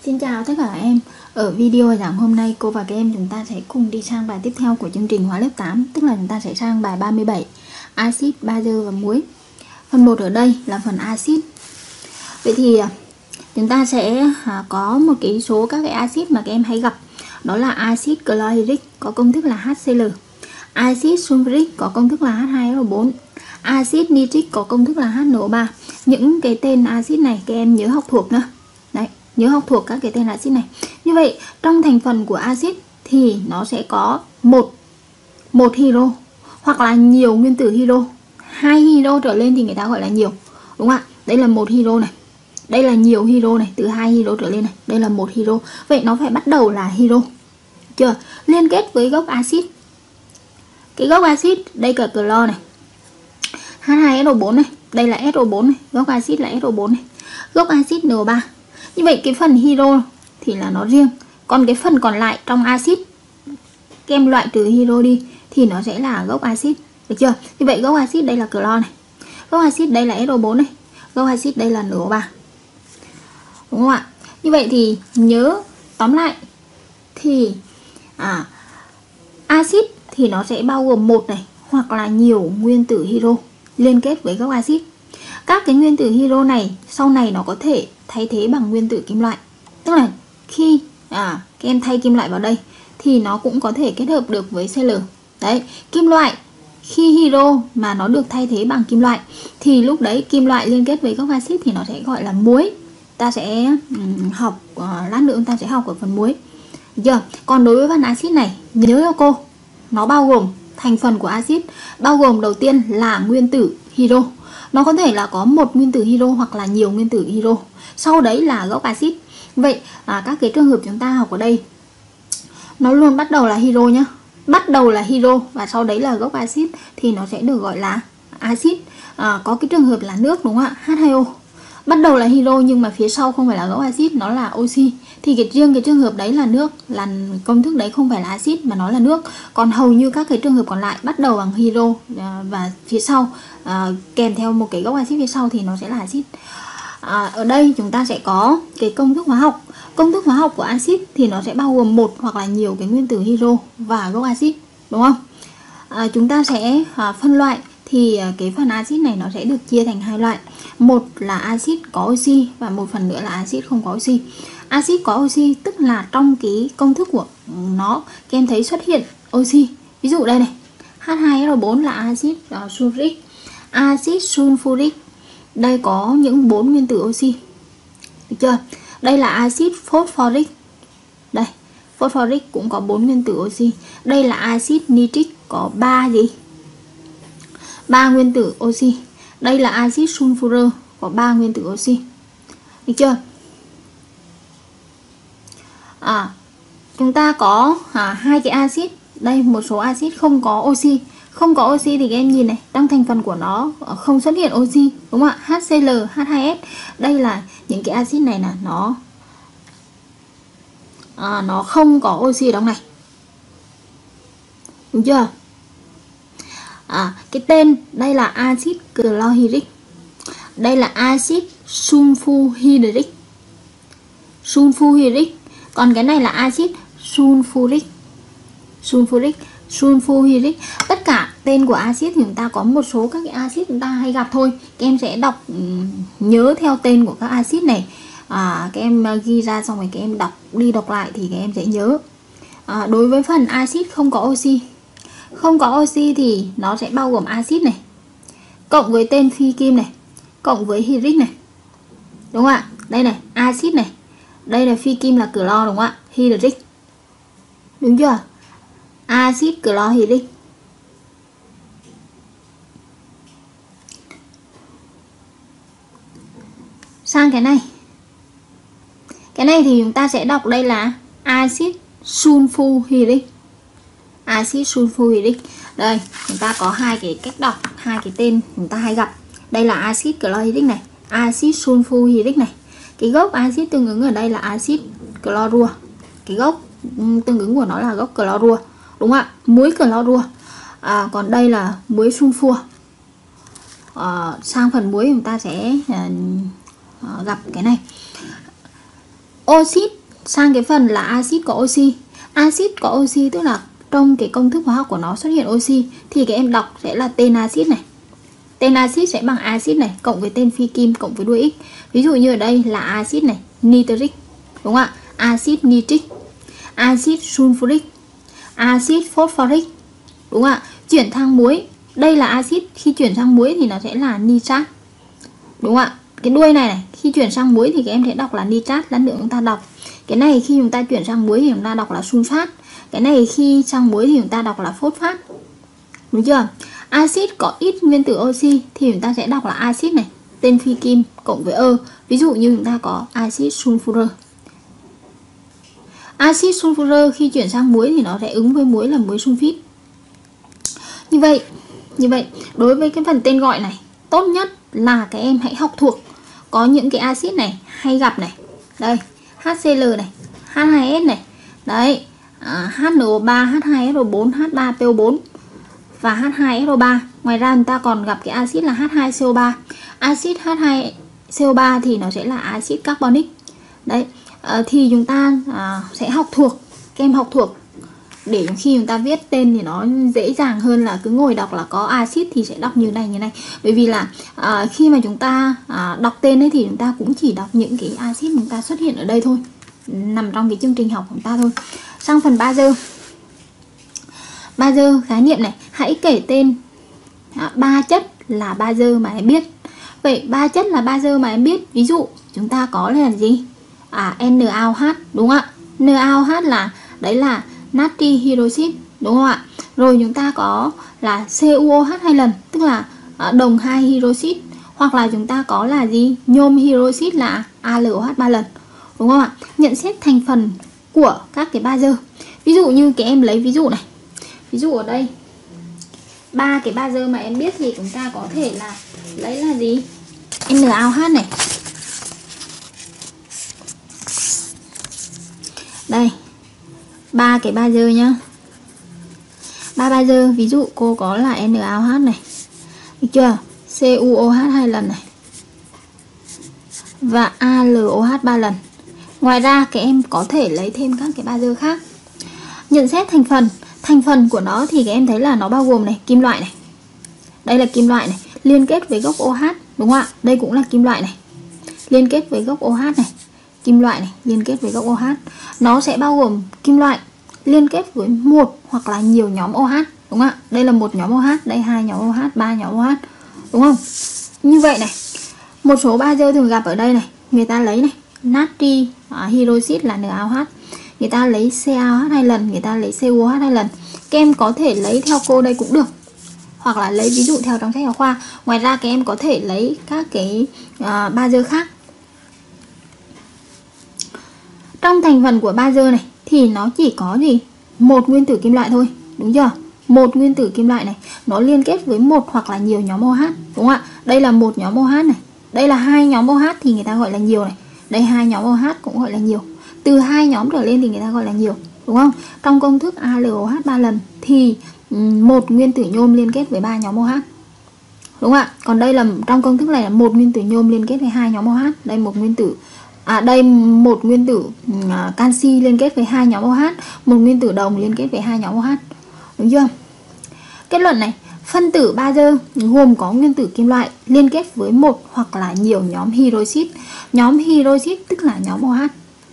Xin chào tất cả các em. Ở video giảng hôm nay cô và các em chúng ta sẽ cùng đi sang bài tiếp theo của chương trình hóa lớp 8, tức là chúng ta sẽ sang bài 37, axit, bazơ và muối. Phần 1 ở đây là phần axit. Vậy thì chúng ta sẽ có một cái số các cái axit mà các em hay gặp. Đó là axit chlorhydric có công thức là HCl, axit sulfuric có công thức là H2SO4, axit nitric có công thức là HNO3. Những cái tên axit này các em nhớ học thuộc nữa. Đấy, nhớ học thuộc các cái tên axit này. Như vậy trong thành phần của axit thì nó sẽ có một hydro hoặc là nhiều nguyên tử hydro. 2 hydro trở lên thì người ta gọi là nhiều, đúng không ạ? Đây là một hydro này, đây là nhiều hydro này, từ 2 hydro trở lên này, đây là một hydro. Vậy nó phải bắt đầu là hydro, chưa? Liên kết với gốc axit. Cái gốc axit đây cả clo này, H2SO4 này, đây là SO4 này, gốc axit là SO4 này, gốc axit NO3. Như vậy cái phần hydro thì là nó riêng, còn cái phần còn lại trong axit các em loại trừ hydro đi thì nó sẽ là gốc axit, được chưa? Như vậy gốc axit đây là clo này, gốc axit đây là SO4 này, gốc axit đây là NO3, đúng không ạ? Như vậy thì nhớ tóm lại thì axit thì nó sẽ bao gồm một này hoặc là nhiều nguyên tử hydro liên kết với gốc axit. Các cái nguyên tử hydro này sau này nó có thể thay thế bằng nguyên tử kim loại, tức là khi các em thay kim loại vào đây thì nó cũng có thể kết hợp được với Cl. Đấy, kim loại khi hydro mà nó được thay thế bằng kim loại thì lúc đấy kim loại liên kết với gốc axit thì nó sẽ gọi là muối. Ta sẽ học lát nữa chúng ta sẽ học ở phần muối, được chưa? Còn đối với phần axit này nhớ cho cô, nó bao gồm thành phần của axit bao gồm đầu tiên là nguyên tử hydro. Nó có thể là có một nguyên tử hydro hoặc là nhiều nguyên tử hydro. Sau đấy là gốc axit. Vậy các cái trường hợp chúng ta học ở đây nó luôn bắt đầu là hydro nhá. Bắt đầu là hydro và sau đấy là gốc axit thì nó sẽ được gọi là axit. Có cái trường hợp là nước, đúng không ạ? H2O. Bắt đầu là hydro nhưng mà phía sau không phải là gốc axit, nó là oxy. Thì riêng cái trường hợp đấy là nước, là công thức đấy không phải là axit mà nó là nước. Còn hầu như các cái trường hợp còn lại bắt đầu bằng hydro và phía sau kèm theo một cái gốc axit phía sau thì nó sẽ là axit. Ở đây chúng ta sẽ có cái công thức hóa học. Công thức hóa học của axit thì nó sẽ bao gồm một hoặc là nhiều cái nguyên tử hydro và gốc axit, đúng không? Chúng ta sẽ phân loại thì cái phần axit này nó sẽ được chia thành hai loại. Một là axit có oxy và một phần nữa là axit không có oxy. Axit có oxy tức là trong cái công thức của nó các em thấy xuất hiện oxy. Ví dụ đây này, H2SO4 là axit sulfuric. Axit sulfuric đây có những 4 nguyên tử oxy, được chưa? Đây là axit phosphoric. Đây, phosphoric cũng có 4 nguyên tử oxy. Đây là axit nitric có 3 nguyên tử oxy. Đây là axit sulfur có 3 nguyên tử oxy, được chưa? Chúng ta có hai cái axit. Đây một số axit không có oxy. Không có oxy thì các em nhìn này, trong thành phần của nó không xuất hiện oxy, đúng không ạ? HCl, H2S. Đây là những cái axit này là nó không có oxy ở trong này, đúng chưa? Cái tên đây là axit chlorhydric. Đây là axit sulfurhydric. Còn cái này là axit sulfuric. Sulfurhydric. Tất cả tên của axit thì chúng ta có một số các cái axit chúng ta hay gặp thôi. Các em sẽ đọc nhớ theo tên của các axit này. Các em ghi ra xong rồi các em đọc lại thì các em sẽ nhớ. Đối với phần axit không có oxy, không có oxy thì nó sẽ bao gồm axit này cộng với tên phi kim này cộng với hydric này, đúng không ạ? Đây này, axit này, đây là phi kim là clo, đúng không ạ? Hydric, đúng chưa? Axit chlorhydric. Sang cái này thì chúng ta sẽ đọc đây là axit sulfurhydric. Axit sulfurhydric. Đây, chúng ta có hai cái cách đọc, hai cái tên chúng ta hay gặp. Đây là axit chlorhydric này, axit sulfurhydric này. Cái gốc axit tương ứng ở đây là axit clorua. Cái gốc tương ứng của nó là gốc clorua, đúng không ạ? Muối clorua. Còn đây là muối sulfur. Sang phần muối chúng ta sẽ gặp cái này. Oxit sang cái phần là axit có oxy. Axit có oxy tức là trong cái công thức hóa học của nó xuất hiện oxy, thì các em đọc sẽ là tên axit này. Tên axit sẽ bằng axit này cộng với tên phi kim cộng với đuôi x. Ví dụ như ở đây là axit này, nitric, đúng không ạ? Axit nitric, axit sulfuric, axit phosphoric, đúng không ạ? Chuyển sang muối, đây là axit, khi chuyển sang muối thì nó sẽ là nitrat, đúng không ạ? Cái đuôi này khi chuyển sang muối thì các em sẽ đọc là nitrat, lát nữa chúng ta đọc. Cái này khi chúng ta chuyển sang muối thì chúng ta đọc là sunfat. Cái này khi sang muối thì chúng ta đọc là phosphat, đúng chưa? Axit có ít nguyên tử oxy thì chúng ta sẽ đọc là axit này, tên phi kim cộng với ví dụ như chúng ta có axit sulfur. Axit sulfur khi chuyển sang muối thì nó sẽ ứng với muối là muối sulfit. Như vậy đối với cái phần tên gọi này, tốt nhất là các em hãy học thuộc. Có những cái axit này hay gặp này, đây HCl này, H2S này, đấy, HNO3, H2SO4, H3PO4 và H2SO3. Ngoài ra chúng ta còn gặp cái axit là H2CO3. Axit H2CO3 thì nó sẽ là axit carbonic. Đấy, thì chúng ta sẽ học thuộc, các em học thuộc để khi chúng ta viết tên thì nó dễ dàng hơn là cứ ngồi đọc là có axit thì sẽ đọc như này. Bởi vì là khi mà chúng ta đọc tên ấy thì chúng ta cũng chỉ đọc những cái axit chúng ta xuất hiện ở đây thôi, nằm trong cái chương trình học của chúng ta thôi. Sang phần bazơ. Bazơ khái niệm này, hãy kể tên 3 chất là bazơ mà em biết. Vậy 3 chất là bazơ mà em biết, ví dụ chúng ta có là gì? NaOH, đúng không ạ? NaOH là đấy là natri hydroxit, đúng không ạ? Rồi chúng ta có là CuOH 2 lần, tức là đồng 2 hydroxit, hoặc là chúng ta có là gì? Nhôm hydroxit là AlOH 3 lần, đúng không ạ? Nhận xét thành phần của các cái bazơ. Ví dụ như các em lấy ví dụ này. Ví dụ ở đây 3 cái bazơ mà em biết thì chúng ta có thể là lấy là gì? NaOH này. Đây, 3 cái bazơ nhá. 3 bazơ, ví dụ cô có là NaOH này, được chưa? CuOH 2 lần này và AlOH 3 lần. Ngoài ra các em có thể lấy thêm các cái bazơ khác. Nhận xét thành phần. Thành phần của nó thì các em thấy là nó bao gồm này, kim loại này. Đây là kim loại này, liên kết với gốc OH, đúng không ạ? Đây cũng là kim loại này, liên kết với gốc OH này. Kim loại này liên kết với gốc OH. Nó sẽ bao gồm kim loại liên kết với một hoặc là nhiều nhóm OH, đúng không ạ? Đây là một nhóm OH, đây 2 nhóm OH, 3 nhóm OH, đúng không? Như vậy này, một số bazơ thường gặp ở đây này, người ta lấy này, natri hydroxit là NaOH, người ta lấy CaOH 2 lần, người ta lấy CuOH 2 lần. Các em có thể lấy theo cô đây cũng được, hoặc là lấy ví dụ theo trong sách giáo khoa. Ngoài ra các em có thể lấy các cái bazơ khác. Trong thành phần của bazơ này thì nó chỉ có gì? Một nguyên tử kim loại thôi, đúng chưa? Một nguyên tử kim loại này nó liên kết với một hoặc là nhiều nhóm OH, đúng không ạ? Đây là một nhóm OH này, đây là 2 nhóm OH thì người ta gọi là nhiều này. Đây 2 nhóm OH cũng gọi là nhiều. Từ 2 nhóm trở lên thì người ta gọi là nhiều, đúng không? Trong công thức AlOH 3 lần thì một nguyên tử nhôm liên kết với 3 nhóm OH, đúng không ạ? Còn đây là trong công thức này là một nguyên tử nhôm liên kết với 2 nhóm OH. Đây một nguyên tử một nguyên tử canxi liên kết với 2 nhóm OH, một nguyên tử đồng liên kết với 2 nhóm OH, đúng chưa? Kết luận này, phân tử bazơ gồm có nguyên tử kim loại liên kết với một hoặc là nhiều nhóm hydroxit. Nhóm hydroxit tức là nhóm OH.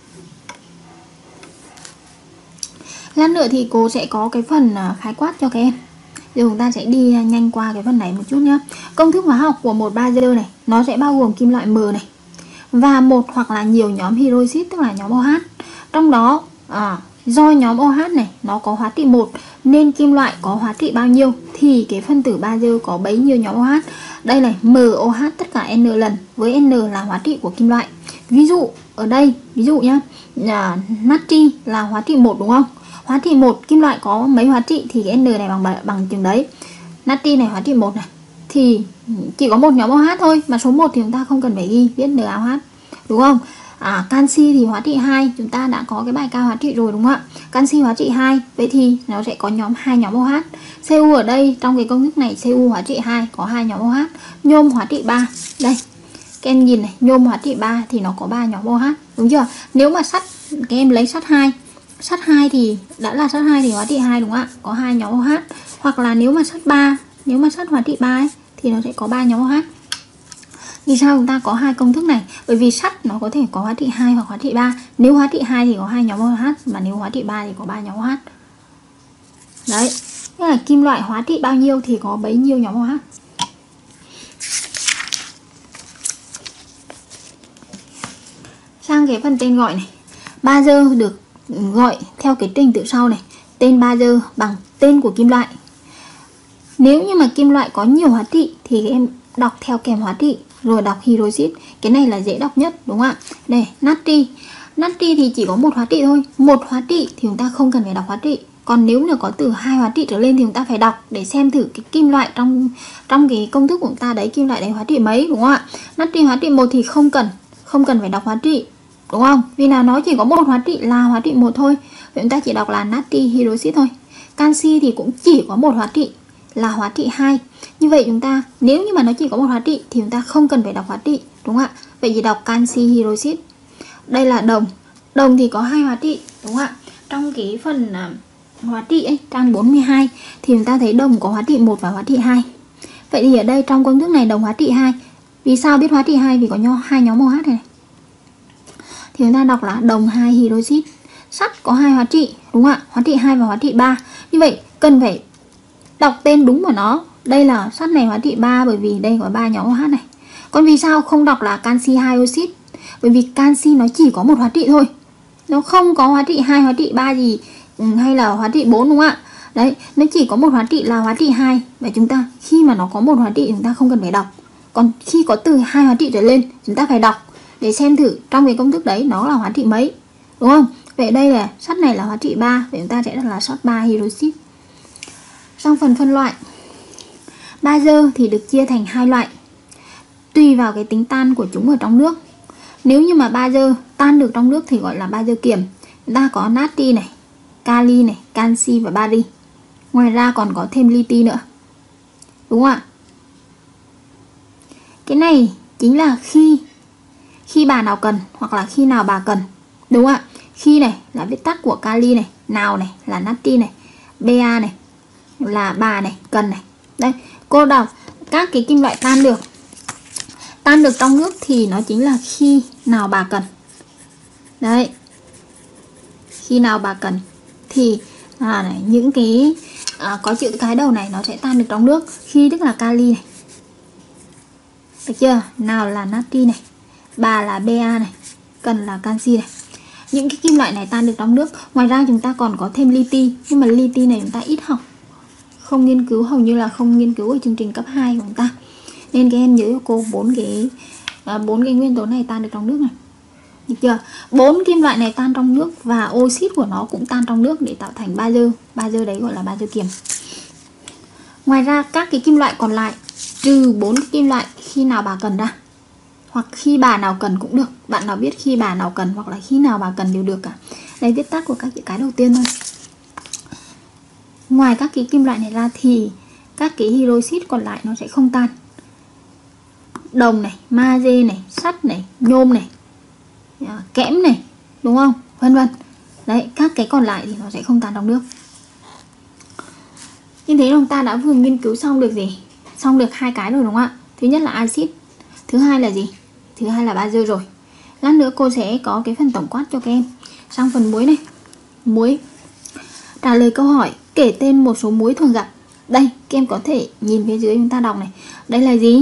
Lát nữa thì cô sẽ có cái phần khái quát cho các em. Rồi chúng ta sẽ đi nhanh qua cái phần này một chút nhé. Công thức hóa học của một bazơ này, nó sẽ bao gồm kim loại M này và một hoặc là nhiều nhóm hydroxit tức là nhóm OH. Trong đó do nhóm OH này nó có hóa trị 1 nên kim loại có hóa trị bao nhiêu thì cái phân tử bazơ có bấy nhiêu nhóm OH. Đây này, MOH tất cả N lần, với N là hóa trị của kim loại. Ví dụ ở đây, ví dụ nhá, natri là hóa trị 1, đúng không? Hóa trị 1, kim loại có mấy hóa trị thì cái N này bằng chừng đấy. Natri này hóa trị 1 này thì chỉ có một nhóm OH thôi, mà số 1 thì chúng ta không cần phải ghi, viết NaOH, đúng không? Canxi thì hóa trị 2, chúng ta đã có cái bài cao hóa trị rồi, đúng không ạ? Canxi hóa trị 2, vậy thì nó sẽ có hai nhóm OH. Cu ở đây trong cái công thức này Cu hóa trị 2 có 2 nhóm OH. Nhôm hóa trị 3. Đây. Các em nhìn này, nhôm hóa trị 3 thì nó có 3 nhóm OH, đúng chưa? Nếu mà sắt các em lấy sắt 2. Sắt 2 thì đã là sắt 2 thì hóa trị 2 đúng không ạ? Có 2 nhóm OH. Hoặc là nếu mà sắt 3, nếu mà sắt hóa trị 3 ấy, thì nó sẽ có 3 nhóm OH. Vì sao chúng ta có hai công thức này? Bởi vì sắt nó có thể có hóa trị 2 hoặc hóa trị 3. Nếu hóa trị 2 thì có 2 nhóm OH, mà nếu hóa trị 3 thì có 3 nhóm OH. Đấy, nghĩa là kim loại hóa trị bao nhiêu thì có bấy nhiêu nhóm OH. Sang cái phần tên gọi này. Bazơ được gọi theo cái trình tự sau này. Tên bazơ bằng tên của kim loại. Nếu như mà kim loại có nhiều hóa trị thì các em đọc theo kèm hóa trị rồi đọc hydroxit. Cái này là dễ đọc nhất đúng không ạ? Đây, natri. Natri thì chỉ có một hóa trị thôi. Một hóa trị thì chúng ta không cần phải đọc hóa trị. Còn nếu như có từ 2 hóa trị trở lên thì chúng ta phải đọc để xem thử cái kim loại trong cái công thức của chúng ta đấy, kim loại đấy hóa trị mấy đúng không ạ? Natri hóa trị 1 thì không cần phải đọc hóa trị. Đúng không? Vì là nó chỉ có một hóa trị là hóa trị 1 thôi. Vậy chúng ta chỉ đọc là natri hydroxit thôi. Canxi thì cũng chỉ có một hóa trị là hóa trị 2. Như vậy chúng ta nếu như mà nó chỉ có một hóa trị thì chúng ta không cần phải đọc hóa trị, đúng không ạ? Vậy chỉ đọc canxi hydroxit. Đây là đồng. Đồng thì có 2 hóa trị, đúng không ạ? Trong cái phần hóa trị ấy, trang 42 thì chúng ta thấy đồng có hóa trị 1 và hóa trị 2. Vậy thì ở đây trong công thức này đồng hóa trị 2. Vì sao biết hóa trị 2? Vì có hai nhóm OH này. Thì chúng ta đọc là đồng 2 hydroxit. Sắt có 2 hóa trị, đúng không ạ? Hóa trị 2 và hóa trị 3. Như vậy cần phải đọc tên đúng của nó. Đây là sắt này hóa trị 3 bởi vì đây có 3 nhóm OH này. Còn vì sao không đọc là canxi hydroxit? Bởi vì canxi nó chỉ có một hóa trị thôi. Nó không có hóa trị 2, hóa trị 3 gì hay là hóa trị 4 đúng không ạ? Đấy, nó chỉ có một hóa trị là hóa trị 2. Và chúng ta khi mà nó có một hóa trị chúng ta không cần phải đọc. Còn khi có từ 2 hóa trị trở lên chúng ta phải đọc để xem thử trong cái công thức đấy nó là hóa trị mấy. Đúng không? Vậy đây là sắt này là hóa trị 3, vậy chúng ta sẽ đọc là sắt 3 hydroxit. Trong phần phân loại, bazơ thì được chia thành 2 loại tùy vào cái tính tan của chúng ở trong nước. Nếu như mà bazơ tan được trong nước thì gọi là bazơ kiềm. Chúng ta có natri này, kali này, canxi và bari. Ngoài ra còn có thêm li nữa. Đúng không ạ? Cái này chính là khi bà nào cần hoặc là khi nào bà cần. Đúng không ạ? Khi này là viết tắt của kali này, nào này là natri này, Ba này là bà này, cần này. Đây, cô đọc các cái kim loại tan được trong nước thì nó chính là khi nào bà cần. Đấy. Khi nào bà cần thì này, những cái có chữ cái đầu này nó sẽ tan được trong nước. Khi tức là kali này. Được chưa? Nào là natri này, bà là Ba này, cần là canxi này. Những cái kim loại này tan được trong nước. Ngoài ra chúng ta còn có thêm li, nhưng mà li này chúng ta ít học, không nghiên cứu, hầu như là không nghiên cứu ở chương trình cấp 2 của chúng ta. Nên các em nhớ cho cô 4 cái nguyên tố này tan được trong nước này. Được chưa? 4 kim loại này tan trong nước và oxit của nó cũng tan trong nước để tạo thành bazơ. Bazơ đấy gọi là bazơ kiềm. Ngoài ra các cái kim loại còn lại trừ 4 cái kim loại khi nào bà cần ra, hoặc khi bà nào cần cũng được. Bạn nào biết khi bà nào cần hoặc là khi nào bà cần đều được cả. Đây viết tắt của các chữ cái đầu tiên thôi. Ngoài các cái kim loại này ra thì các cái hydroxit còn lại nó sẽ không tan. Đồng này, magie này, sắt này, nhôm này, kẽm này, đúng không? Vân vân. Đấy, các cái còn lại thì nó sẽ không tan trong nước. Như thế chúng ta đã vừa nghiên cứu xong được gì? Xong được 2 cái rồi đúng không ạ? Thứ nhất là axit, thứ hai là gì? Thứ hai là bazơ rồi. Lát nữa cô sẽ có cái phần tổng quát cho các em. Sang phần muối này. Muối. Trả lời câu hỏi kể tên một số muối thường gặp. Đây, các em có thể nhìn phía dưới chúng ta đọc này. Đây là gì?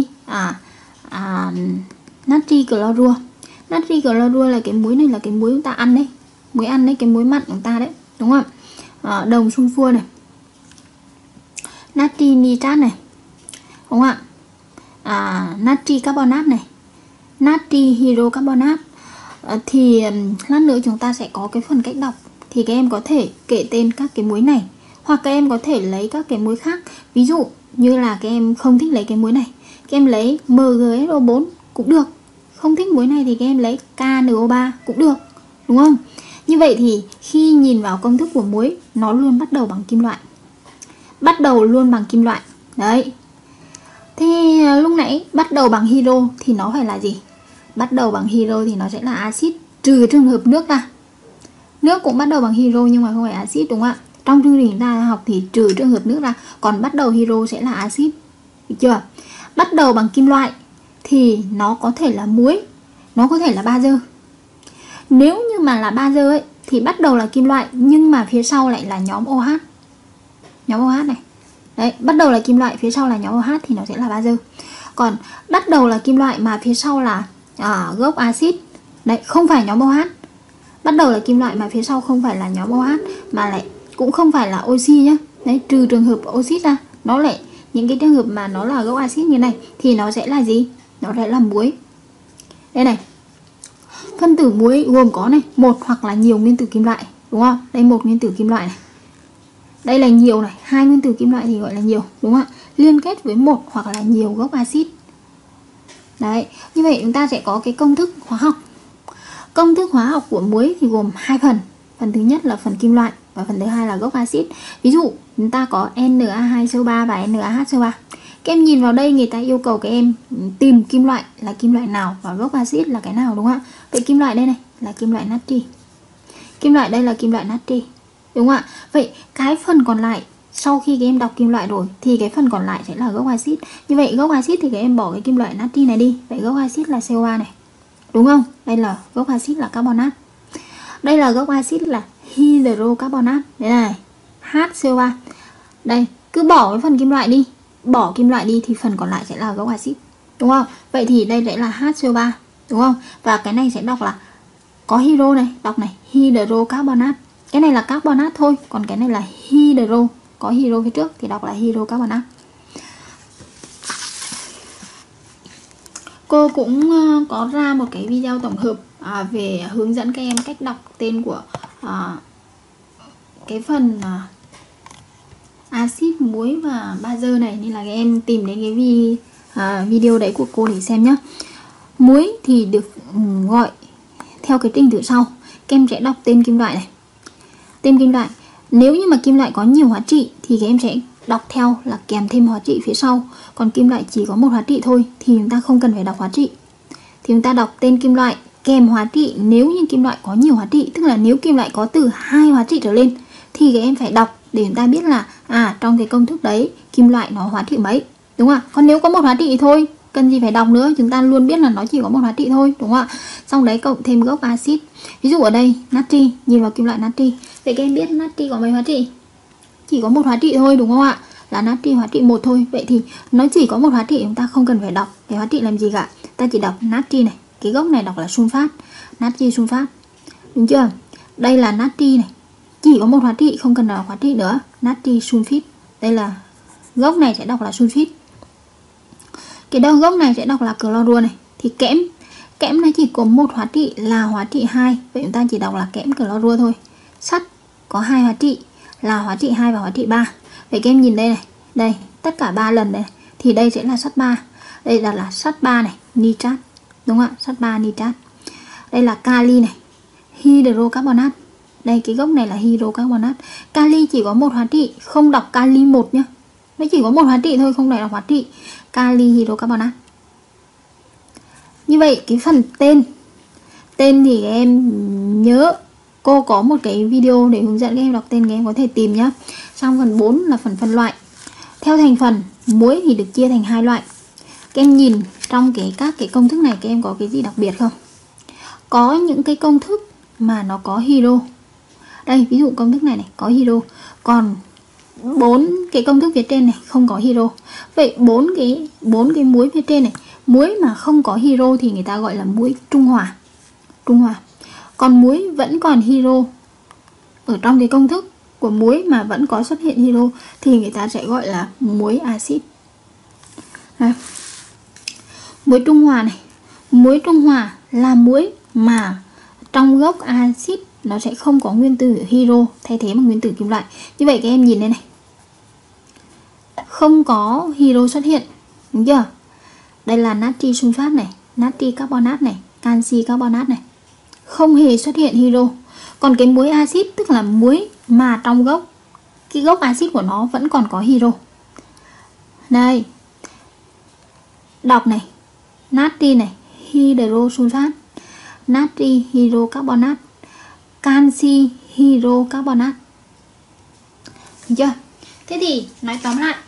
Natri clorua. Natri clorua là cái muối này, là cái muối chúng ta ăn đấy. Muối ăn đấy, cái muối mặn của chúng ta đấy, đúng không ạ? Đồng sulfur này, natri nitrat này, đúng không ạ? Natri carbonat này, natri hydrocarbonat. Thì lát nữa chúng ta sẽ có cái phần cách đọc. Thì các em có thể kể tên các cái muối này, hoặc các em có thể lấy các cái muối khác. Ví dụ như là các em không thích lấy cái muối này, các em lấy MgSO4 cũng được. Không thích muối này thì các em lấy KNO3 cũng được, đúng không? Như vậy thì khi nhìn vào công thức của muối, nó luôn bắt đầu bằng kim loại. Bắt đầu luôn bằng kim loại. Đấy. Thế lúc nãy bắt đầu bằng hydro thì nó phải là gì? Bắt đầu bằng hydro thì nó sẽ là axit, trừ trường hợp nước ra. Nước cũng bắt đầu bằng hydro nhưng mà không phải axit, đúng không ạ? Trong chương trình chúng ta học thì trừ trường hợp nước ra, còn bắt đầu hydro sẽ là axit, được chưa? Bắt đầu bằng kim loại thì nó có thể là muối, nó có thể là bazơ. Nếu như mà là bazơ ấy thì bắt đầu là kim loại nhưng mà phía sau lại là nhóm OH. Nhóm OH này. Đấy, bắt đầu là kim loại, phía sau là nhóm OH thì nó sẽ là bazơ. Còn bắt đầu là kim loại mà phía sau là gốc axit. Đấy, không phải nhóm OH. Bắt đầu là kim loại mà phía sau không phải là nhóm OH mà lại cũng không phải là oxy nhá. Đấy, trừ trường hợp oxit ra, nó lại những cái trường hợp mà nó là gốc axit như này thì nó sẽ là gì? Nó sẽ là muối. Đây này. Phân tử muối gồm có này, một hoặc là nhiều nguyên tử kim loại, đúng không? Đây một nguyên tử kim loại này. Đây là nhiều này, hai nguyên tử kim loại thì gọi là nhiều, đúng không ạ? Liên kết với một hoặc là nhiều gốc axit. Đấy, như vậy chúng ta sẽ có cái công thức hóa học. Công thức hóa học của muối thì gồm hai phần. Phần thứ nhất là phần kim loại và phần thứ hai là gốc axit. Ví dụ chúng ta có Na2CO3 và NaHCO3. Các em nhìn vào đây, người ta yêu cầu các em tìm kim loại là kim loại nào và gốc axit là cái nào, đúng không ạ? Vậy kim loại đây này là kim loại natri. Kim loại đây là kim loại natri, đúng không ạ? Vậy cái phần còn lại sau khi các em đọc kim loại rồi thì cái phần còn lại sẽ là gốc axit. Như vậy gốc axit thì các em bỏ cái kim loại natri này đi. Vậy gốc axit là CO3 này, đúng không? Đây là gốc axit là carbonat. Đây là gốc axit là hydrocarbonat. Đây này, HCO3. Đây, cứ bỏ cái phần kim loại đi. Bỏ kim loại đi thì phần còn lại sẽ là gốc axit, đúng không? Vậy thì đây sẽ là HCO3, đúng không? Và cái này sẽ đọc là có hydro này, đọc này, hydrocarbonat. Cái này là carbonat thôi, còn cái này là hydro, có hydro phía trước thì đọc là hydrocarbonat. Cô cũng có ra một cái video tổng hợp về hướng dẫn các em cách đọc tên của cái phần axit, muối và bazơ này, nên là các em tìm đến cái video đấy của cô để xem nhé. Muối thì được gọi theo cái trình tự sau. Các em sẽ đọc tên kim loại này. Tên kim loại, nếu như mà kim loại có nhiều hóa trị thì các em sẽ đọc theo là kèm thêm hóa trị phía sau. Còn kim loại chỉ có một hóa trị thôi thì chúng ta không cần phải đọc hóa trị. Thì chúng ta đọc tên kim loại kèm hóa trị nếu như kim loại có nhiều hóa trị. Tức là nếu kim loại có từ 2 hóa trị trở lên thì các em phải đọc để chúng ta biết là trong cái công thức đấy kim loại nó hóa trị mấy, đúng không ạ? Còn nếu có một hóa trị thì thôi, cần gì phải đọc nữa, chúng ta luôn biết là nó chỉ có một hóa trị thôi, đúng không ạ? Xong đấy cộng thêm gốc axit. Ví dụ ở đây natri, nhìn vào kim loại natri. Vậy các em biết natri có mấy hóa trị? Chỉ có một hóa trị thôi, đúng không ạ? Là natri hóa trị 1 thôi. Vậy thì nó chỉ có một hóa trị, chúng ta không cần phải đọc cái hóa trị làm gì cả. Ta chỉ đọc natri này, cái gốc này đọc là sunfat, natri sunfat, đúng chưa? Đây là natri này, chỉ có một hóa trị, không cần đọc hóa trị nữa, natri sulfit. Đây là gốc này sẽ đọc là sulfit. Cái đầu gốc này sẽ đọc là clorua này. Thì kẽm nó chỉ có một hóa trị là hóa trị 2. Vậy chúng ta chỉ đọc là kẽm clorua thôi. Sắt có 2 hóa trị là hóa trị 2 và hóa trị 3. Vậy các em nhìn đây này, đây tất cả 3 lần này thì đây sẽ là sắt 3. Đây là sắt 3 này, nitrat, đúng không ạ? Sắt 3 nitrat. Đây là kali này, hydrocarbonat. Đây cái gốc này là hydrocarbonat. Kali chỉ có một hóa trị, không đọc kali 1 nhá. Nó chỉ có một hóa trị thôi, không phải đọc hóa trị. Kali hydrocarbonat. Như vậy cái phần tên thì các em nhớ cô có một cái video để hướng dẫn các em đọc tên, các em có thể tìm nhá. Sang phần 4 là phần phân loại. Theo thành phần, muối thì được chia thành 2 loại. Các em nhìn trong các cái công thức này các em có cái gì đặc biệt không? Có những cái công thức mà nó có hydro. Đây ví dụ công thức này có hydro. Còn 4 cái công thức phía trên này không có hydro. Vậy 4 cái muối phía trên này, muối mà không có hydro thì người ta gọi là muối trung hòa. Còn muối vẫn còn hydro ở trong cái công thức của muối mà vẫn có xuất hiện hydro thì người ta sẽ gọi là muối axit. Muối trung hòa này, muối trung hòa là muối mà trong gốc axit nó sẽ không có nguyên tử hydro thay thế bằng nguyên tử kim loại. Như vậy các em nhìn đây này, không có hydro xuất hiện, đúng chưa? Đây là natri sunfat này, natri carbonat này, canxi carbonat này, không hề xuất hiện hydro. Còn cái muối axit tức là muối mà trong gốc, cái gốc axit của nó vẫn còn có hydro. Đây, đọc này, natri này, hydrosulfat, natri hydrocarbonat, canxi hydrocarbonat. Được chưa? Thế thì nói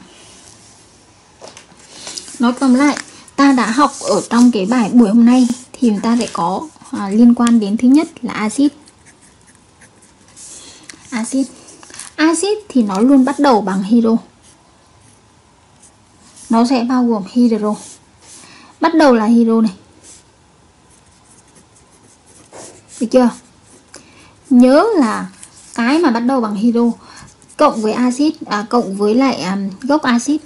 tóm lại ta đã học ở trong cái bài buổi hôm nay thì chúng ta sẽ có liên quan đến thứ nhất là axit. Axit thì nó luôn bắt đầu bằng hydro. Nó sẽ bao gồm hydro. Bắt đầu là hydro này. Được chưa? Nhớ là cái mà bắt đầu bằng hydro cộng với axit, cộng với lại gốc axit.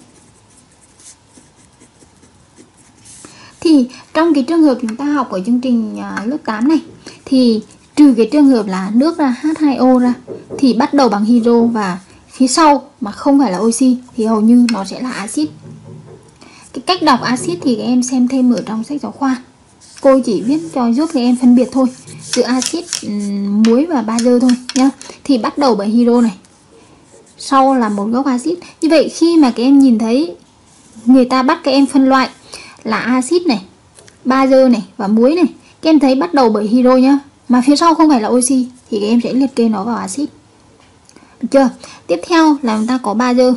Thì trong cái trường hợp chúng ta học ở chương trình lớp 8 này thì trừ cái trường hợp là nước ra, H2O ra, thì bắt đầu bằng hydro và phía sau mà không phải là oxy thì hầu như nó sẽ là axit. Cái cách đọc axit thì các em xem thêm ở trong sách giáo khoa. Cô chỉ viết cho giúp các em phân biệt thôi giữa axit, muối và bazơ thôi nhá. Thì bắt đầu bởi hydro này, sau là một gốc axit. Như vậy khi mà các em nhìn thấy người ta bắt các em phân loại là axit này, bazơ này và muối này, các em thấy bắt đầu bởi hydro nhá, mà phía sau không phải là oxy thì các em sẽ liệt kê nó vào axit. Được chưa? Tiếp theo là chúng ta có bazơ.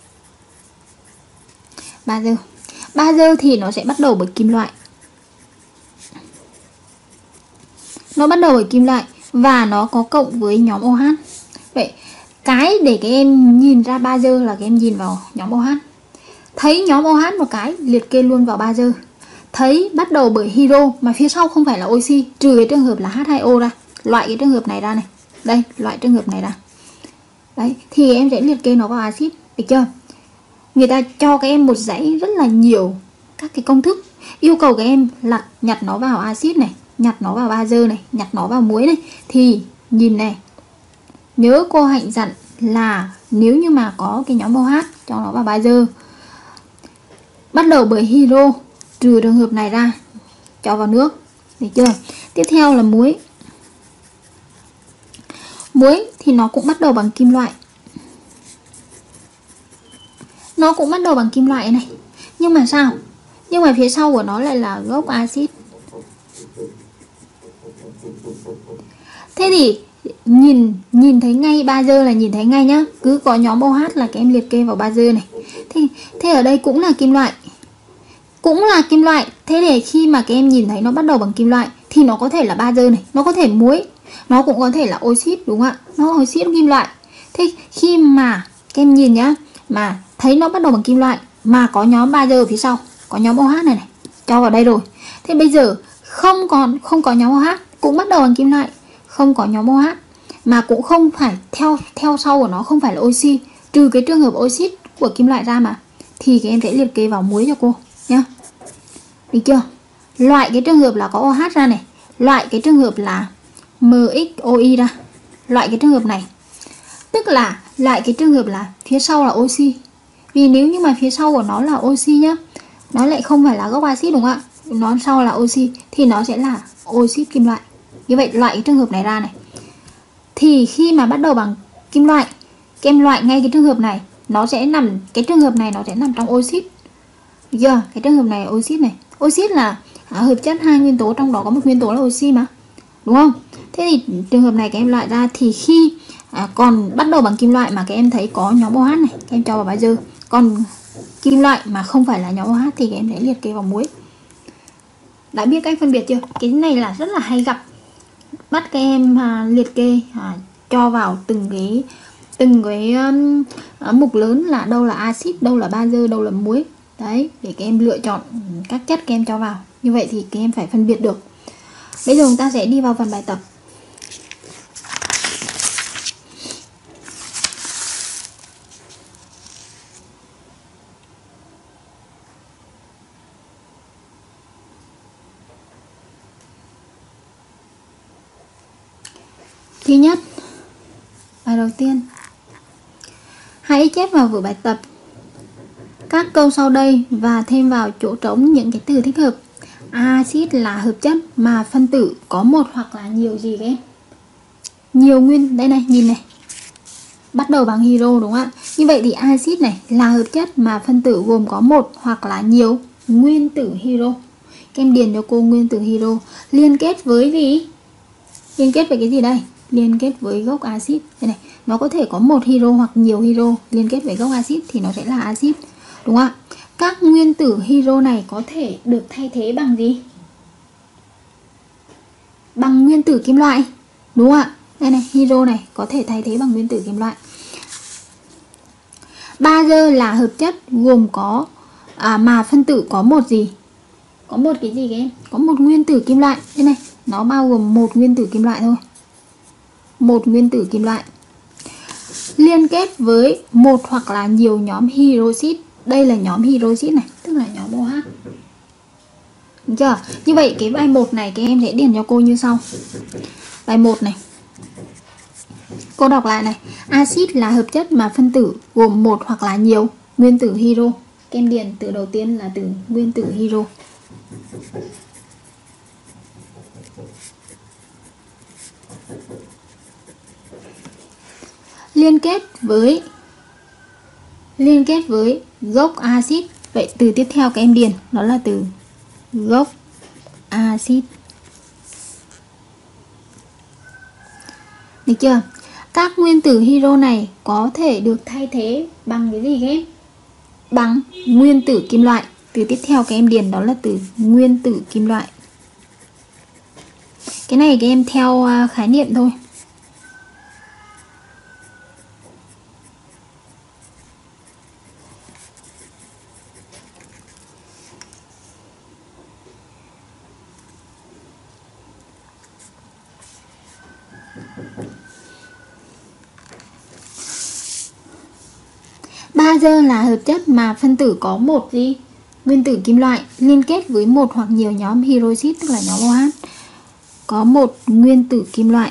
Bazơ thì nó sẽ bắt đầu bởi kim loại. Nó bắt đầu bởi kim loại và nó có cộng với nhóm OH. Vậy cái để các em nhìn ra bazơ là các em nhìn vào nhóm OH. Thấy nhóm OH một cái liệt kê luôn vào bazơ. Thấy bắt đầu bởi hydro mà phía sau không phải là oxy, trừ cái trường hợp là H2O ra, loại cái trường hợp này ra này. Đây, loại trường hợp này ra. Đấy, thì em sẽ liệt kê nó vào axit, được chưa? Người ta cho các em một dãy rất là nhiều các cái công thức, yêu cầu các em là nhặt nó vào axit này, nhặt nó vào bazơ này, nhặt nó vào muối này. Thì nhìn này, nhớ cô Hạnh dặn là nếu như mà có cái nhóm OH cho nó vào bazơ, bắt đầu bởi hydro, trừ trường hợp này ra, cho vào nước, được chưa? Tiếp theo là muối. Muối thì nó cũng bắt đầu bằng kim loại. Nó cũng bắt đầu bằng kim loại này. Nhưng mà sao? Nhưng mà phía sau của nó lại là gốc axit. Thế thì nhìn thấy ngay bazơ là nhìn thấy ngay nhá. Cứ có nhóm OH là các em liệt kê vào bazơ này. Thế ở đây cũng là kim loại. Cũng là kim loại. Thế để khi mà các em nhìn thấy nó bắt đầu bằng kim loại thì nó có thể là bazơ này, nó có thể muối, nó cũng có thể là oxit, đúng không ạ? Nó oxit kim loại. Thế khi mà các em nhìn nhá, mà thấy nó bắt đầu bằng kim loại mà có nhóm bazơ ở phía sau, có nhóm OH này cho vào đây rồi. Thế bây giờ không có nhóm OH, cũng bắt đầu bằng kim loại, không có nhóm OH mà cũng không phải theo sau của nó không phải là oxy, trừ cái trường hợp oxit của kim loại ra mà, thì các em sẽ liệt kê vào muối cho cô nhá. Được chưa? Loại cái trường hợp là có OH ra này, loại cái trường hợp là MXOI ra, loại cái trường hợp này, tức là lại cái trường hợp là phía sau là oxy. Vì nếu như mà phía sau của nó là oxy nhá, nó lại không phải là gốc axit, đúng không ạ? Nó sau là oxy thì nó sẽ là oxit kim loại. Như vậy loại cái trường hợp này ra này, thì khi mà bắt đầu bằng kim loại, kem loại ngay cái trường hợp này, nó sẽ nằm, cái trường hợp này nó sẽ nằm trong oxit. Được chưa? Cái trường hợp này là oxit này. Oxit là hợp chất hai nguyên tố, trong đó có một nguyên tố là oxy mà, đúng không? Thế thì trường hợp này các em loại ra thì khi còn bắt đầu bằng kim loại mà các em thấy có nhóm OH này, các em cho vào bazơ. Còn kim loại mà không phải là nhóm OH thì các em sẽ liệt kê vào muối. Đã biết cách phân biệt chưa? Cái này là rất là hay gặp, bắt các em liệt kê cho vào từng cái mục lớn là đâu là axit, đâu là bazơ, đâu là muối. Đấy, để các em lựa chọn các chất các em cho vào. Như vậy thì các em phải phân biệt được. Bây giờ chúng ta sẽ đi vào phần bài tập. Thứ nhất, bài đầu tiên, hãy chép vào vở bài tập các câu sau đây và thêm vào chỗ trống những cái từ thích hợp. Axit là hợp chất mà phân tử có một hoặc là nhiều gì các em? Nhiều nguyên, đây này, nhìn này, bắt đầu bằng hydro, đúng không ạ? Như vậy thì axit này là hợp chất mà phân tử gồm có một hoặc là nhiều nguyên tử hydro. Các em điền cho cô nguyên tử hydro liên kết với gì? Liên kết với cái gì đây? liên kết với gốc axit. Đây này, nó có thể có một hydro hoặc nhiều hydro liên kết với gốc axit thì nó sẽ là axit, đúng không ạ? Các nguyên tử hydro này có thể được thay thế bằng gì? Bằng nguyên tử kim loại, đúng không ạ? Đây này, hydro này có thể thay thế bằng nguyên tử kim loại. Bazơ là hợp chất gồm có mà phân tử có một gì? Có một cái gì các em? Có một nguyên tử kim loại. Đây này, nó bao gồm một nguyên tử kim loại thôi. Một nguyên tử kim loại. Liên kết với một hoặc là nhiều nhóm hydroxit. Đây là nhóm hydroxit này, tức là nhóm OH. Được chưa? Như vậy cái bài 1 này các em sẽ điền cho cô như sau. Bài 1 này. Cô đọc lại này. Axit là hợp chất mà phân tử gồm một hoặc là nhiều nguyên tử hydro. Các em điền từ đầu tiên là từ nguyên tử hydro. Liên kết với gốc axit. Vậy từ tiếp theo các em điền đó là từ gốc axit. Được chưa? Các nguyên tử hydro này có thể được thay thế bằng cái gì các em? Bằng nguyên tử kim loại. Từ tiếp theo các em điền đó là từ nguyên tử kim loại. Cái này các em theo khái niệm thôi. Bazơ là hợp chất mà phân tử có một gì? Nguyên tử kim loại liên kết với một hoặc nhiều nhóm hydroxit, tức là nhóm OH. Có một nguyên tử kim loại.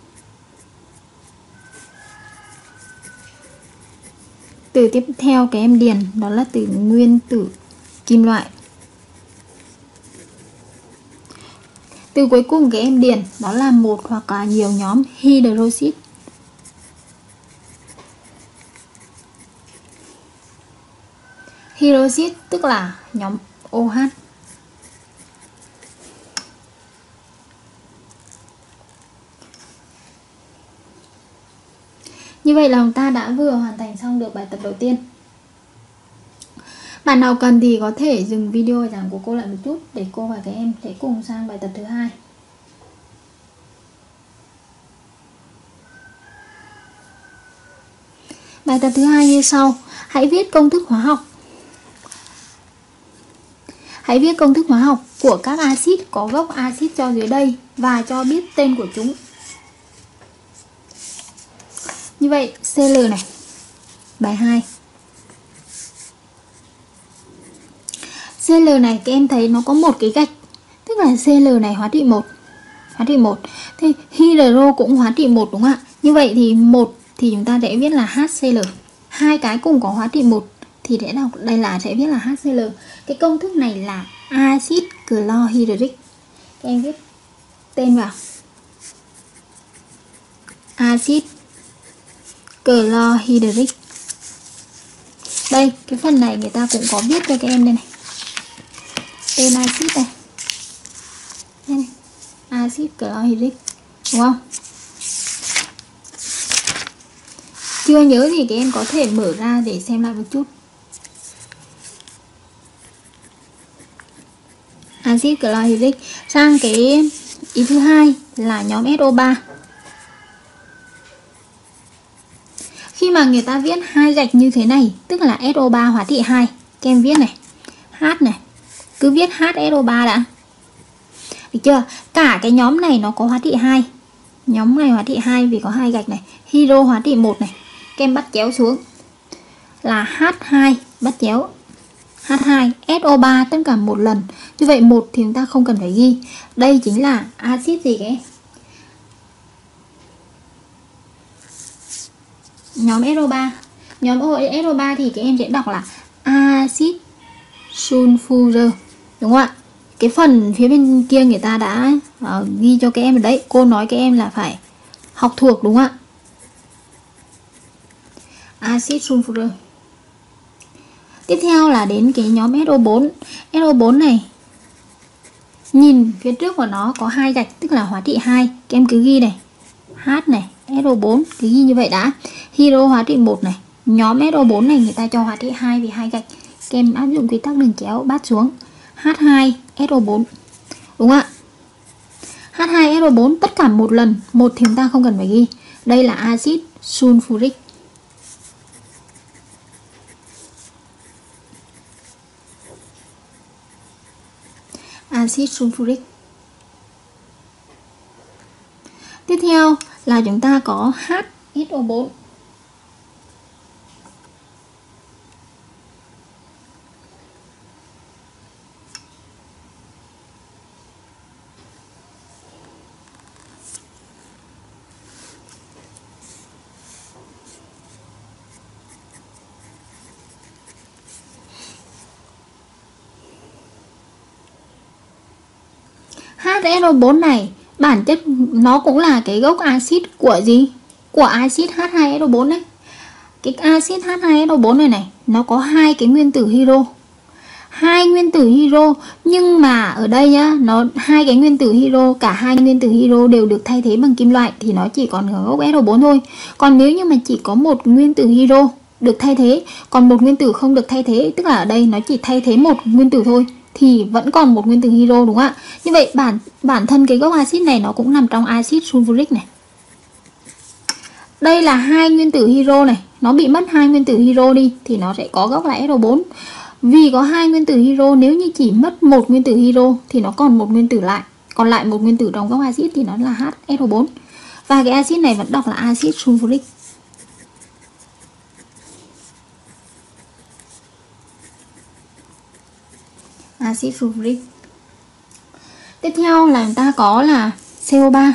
Từ tiếp theo các em điền đó là từ nguyên tử kim loại. Từ cuối cùng các em điền đó là một hoặc là nhiều nhóm hydroxit. Hydroxit tức là nhóm OH. Như vậy là chúng ta đã vừa hoàn thành xong được bài tập đầu tiên. Bạn nào cần thì có thể dừng video giảng của cô lại một chút để cô và các em sẽ cùng sang bài tập thứ hai. Bài tập thứ hai như sau. Hãy viết công thức hóa học. Hãy viết công thức hóa học của các axit có gốc axit cho dưới đây và cho biết tên của chúng. Như vậy Cl này. Bài 2. Cl này các em thấy nó có một cái gạch, tức là Cl này hóa trị 1. Hóa trị 1. Thì hydro cũng hóa trị 1 đúng không ạ? Như vậy thì 1 thì chúng ta sẽ viết là HCl. Hai cái cùng có hóa trị 1 thì sẽ đọc đây là sẽ viết là HCl. Cái công thức này là axit chlorhydric. Các em viết tên vào. Axit chlorhydric. Đây, cái phần này người ta cũng có viết cho các em đây này. Tên axit này. Đây này. Axit chlorhydric, đúng không? Chưa nhớ thì các em có thể mở ra để xem lại một chút. Axit chlorhydric. Sang cái ý thứ hai là nhóm SO3. Khi mà người ta viết hai gạch như thế này, tức là SO3 hóa trị 2, các em viết này, H này, cứ viết HSO3 đã. Được chưa? Cả cái nhóm này nó có hóa trị 2. Nhóm này hóa trị 2 vì có hai gạch này. Hydro hóa trị 1 này. Các em bắt chéo xuống là H2, bắt chéo H2, SO3 tất cả một lần. Như vậy 1 thì chúng ta không cần phải ghi. Đây chính là axit gì các em? Nhóm SO3. Nhóm SO3 thì các em sẽ đọc là axit sulfur, đúng không ạ? Cái phần phía bên kia người ta đã ghi cho các em ở đấy. Cô nói các em là phải học thuộc, đúng không ạ? Axit sulfur. Tiếp theo là đến cái nhóm SO4. SO4 này, nhìn phía trước của nó có hai gạch, tức là hóa trị 2. Các em cứ ghi này, H này, SO4, cứ ghi như vậy đã. Hydro hóa trị 1 này, nhóm SO4 này người ta cho hóa trị 2 vì 2 gạch. Kem áp dụng quy tắc đường chéo bát xuống. H2SO4. Đúng không ạ? H2SO4 tất cả một lần, một thì chúng ta không cần phải ghi. Đây là axit sulfuric. Axit sulfuric. Tiếp theo là chúng ta có HSO4. HSO4 này bản chất nó cũng là cái gốc axit của gì? Của axit H2SO4 đấy. Cái axit H2SO4 này nó có hai cái nguyên tử hydro. Hai nguyên tử hydro, nhưng mà ở đây nhá, nó hai cái nguyên tử hydro, cả hai nguyên tử hydro đều được thay thế bằng kim loại thì nó chỉ còn ở gốc SO4 thôi. Còn nếu như mà chỉ có một nguyên tử hydro được thay thế, còn một nguyên tử không được thay thế, tức là ở đây nó chỉ thay thế một nguyên tử thôi, thì vẫn còn một nguyên tử hydro, đúng không ạ? Như vậy bản thân cái gốc axit này nó cũng nằm trong axit sulfuric này. Đây là hai nguyên tử hydro này, nó bị mất hai nguyên tử hydro đi thì nó sẽ có gốc là SO4. Vì có hai nguyên tử hydro, nếu như chỉ mất một nguyên tử hydro thì nó còn một nguyên tử lại, còn lại một nguyên tử trong gốc axit thì nó là HSO4. Và cái axit này vẫn đọc là axit sulfuric. Axit sulfuric. Tiếp theo là chúng ta có là CO3.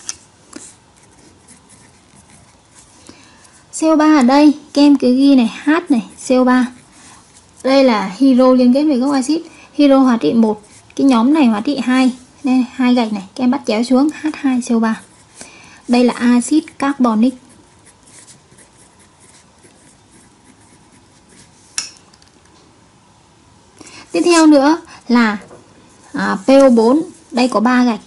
CO3 ở đây các em cứ ghi này, H này, CO3. Đây là hydro liên kết với gốc axit, hydro hóa trị 1, cái nhóm này hóa trị 2. Đây 2 gạch này, các em bắt chéo xuống H2CO3. Đây là axit carbonic. Tiếp theo nữa là PO4, đây có 3 gạch.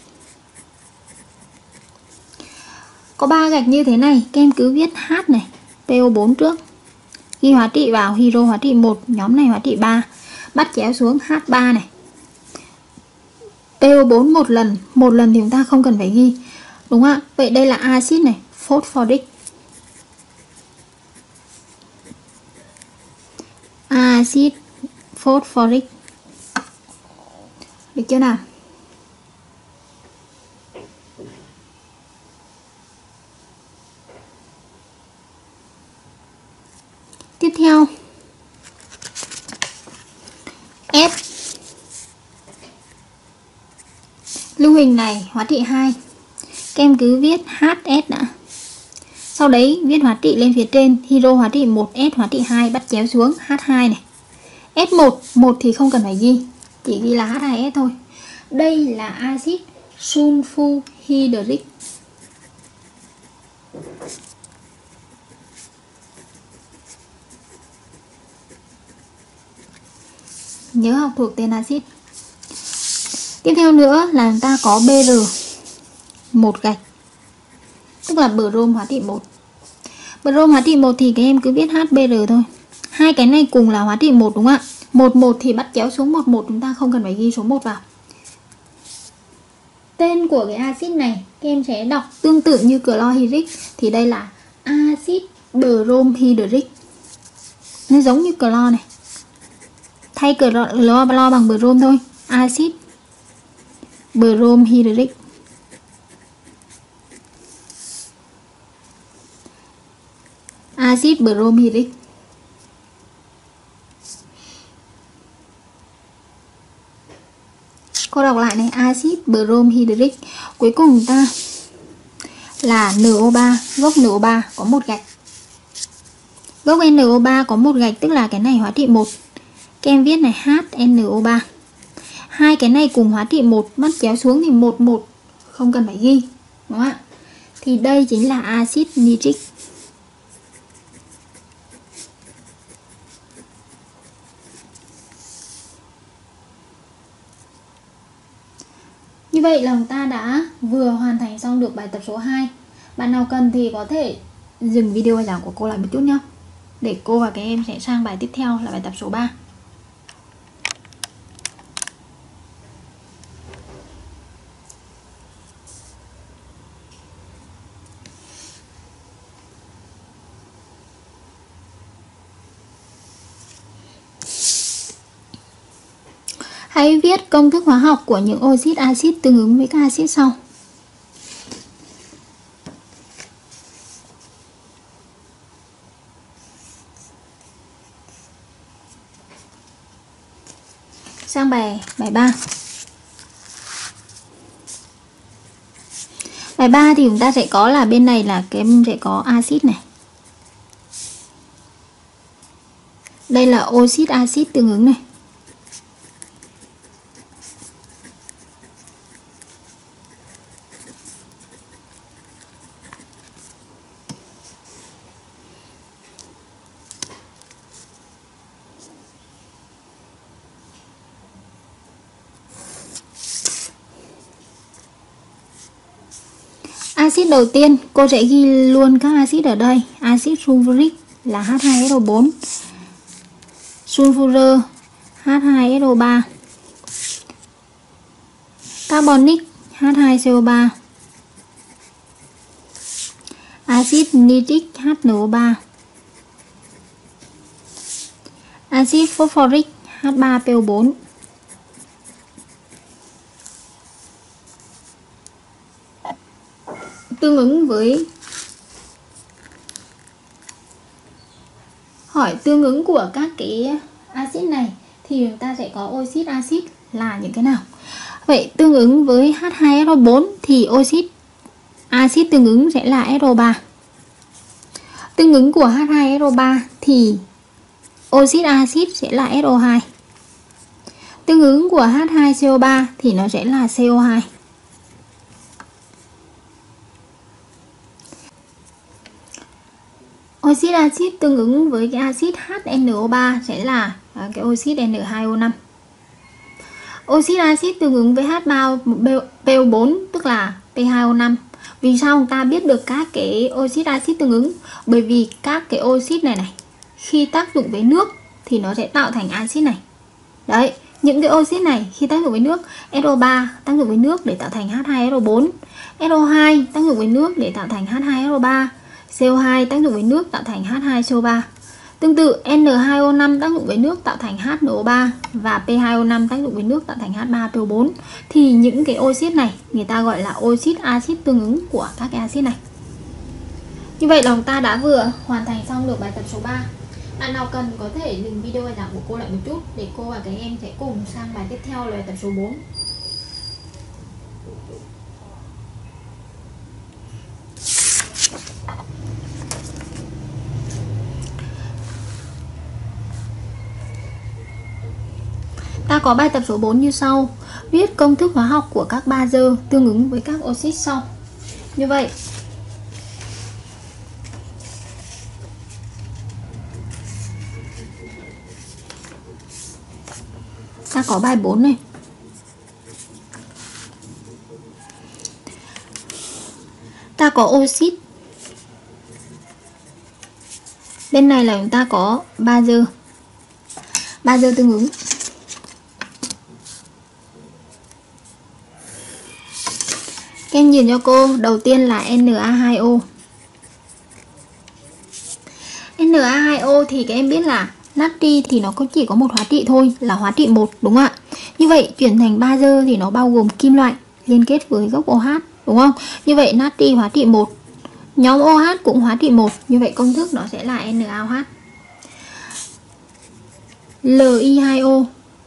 Có 3 gạch như thế này, các em cứ viết H này, PO4 trước. Ghi hóa trị vào, hydro hóa trị 1, nhóm này hóa trị 3. Bắt chéo xuống H3 này. PO4 một lần thì chúng ta không cần phải ghi. Đúng không ạ? Vậy đây là axit này, phosphoric. Axit phosphoric. Được chưa nào? Tiếp theo S. Lưu huỳnh này hóa trị 2. Các em cứ viết HS đã. Sau đấy viết hóa trị lên phía trên, hydro hóa trị 1, S hóa trị 2, bắt chéo xuống H2 này. S1, 1 thì không cần phải ghi, chỉ ghi là H2S thôi. Đây là axit sulfurhydric. Nhớ học thuộc tên axit. Tiếp theo nữa là chúng ta có Br, một gạch, tức là brom hóa trị 1. Brom hóa trị 1 thì các em cứ viết HBr thôi. Hai cái này cùng là hóa trị 1 đúng không ạ? 11 thì bắt chéo xuống 11, chúng ta không cần phải ghi số 1 vào. Tên của cái axit này các em sẽ đọc tương tự như chlorhydric, thì đây là axit bromhydric. Nó giống như clo này, thay clo bằng brom thôi. Axit bromhydric. Axit bromhydric. Cô đọc lại này, axit bromhydric. Cuối cùng chúng ta là NO3, gốc NO3 có một gạch. Gốc NO3 có một gạch, tức là cái này hóa trị 1. Các em viết này HNO3. Hai cái này cùng hóa trị 1, bắt chéo xuống thì 11, không cần phải ghi, đúng không ạ? Thì đây chính là axit nitric. Như vậy là chúng ta đã vừa hoàn thành xong được bài tập số 2. Bạn nào cần thì có thể dừng video bài giảng của cô lại một chút nhé, để cô và các em sẽ sang bài tiếp theo là bài tập số 3. Hãy viết công thức hóa học của những oxit axit tương ứng với các axit sau. Sang bài 3. Bài 3 thì chúng ta sẽ có là bên này là em sẽ có axit này. Đây là oxit axit tương ứng này. Axit đầu tiên cô sẽ ghi luôn các axit ở đây. Axit sulfuric là H2SO4, sulfur H2SO3, carbonic H2CO3, axit nitric HNO3, axit phosphoric H3PO4, tương ứng với hỏi tương ứng của các cái axit này thì chúng ta sẽ có oxit axit là những cái nào. Vậy tương ứng với H2SO4 thì oxit axit tương ứng sẽ là SO3. Tương ứng của H2SO3 thì oxit axit sẽ là SO2. Tương ứng của H2CO3 thì nó sẽ là CO2. Oxit axit tương ứng với cái axit HNO3 sẽ là cái oxit N2O5. Oxit axit tương ứng với H3PO4 tức là P2O5. Vì sao chúng ta biết được các cái oxit axit tương ứng? Bởi vì các cái oxit này khi tác dụng với nước thì nó sẽ tạo thành axit này. Đấy, những cái oxit này khi tác dụng với nước, SO3 tác dụng với nước để tạo thành H2SO4, SO2 tác dụng với nước để tạo thành H2SO3, CO2 tác dụng với nước tạo thành H2CO3. Tương tự N2O5 tác dụng với nước tạo thành HNO3 và P2O5 tác dụng với nước tạo thành H3PO4. Thì những cái oxit này người ta gọi là oxit axit tương ứng của các cái axit này. Như vậy là chúng ta đã vừa hoàn thành xong được bài tập số 3. Bạn nào cần có thể dừng video bài giảng của cô lại một chút để cô và các em sẽ cùng sang bài tiếp theo là bài tập số 4. Ta có bài tập số 4 như sau. Viết công thức hóa học của các bazơ tương ứng với các oxit sau. Như vậy ta có bài 4 này. Ta có oxit. Bên này là chúng ta có bazơ. Bazơ tương ứng. Các em nhìn cho cô, đầu tiên là Na2O. Na2O thì các em biết là natri thì nó chỉ có một hóa trị thôi, là hóa trị 1, đúng không ạ? Như vậy chuyển thành bazơ thì nó bao gồm kim loại liên kết với gốc OH, đúng không? Như vậy natri hóa trị 1, nhóm OH cũng hóa trị 1, như vậy công thức nó sẽ là NaOH. Li2O.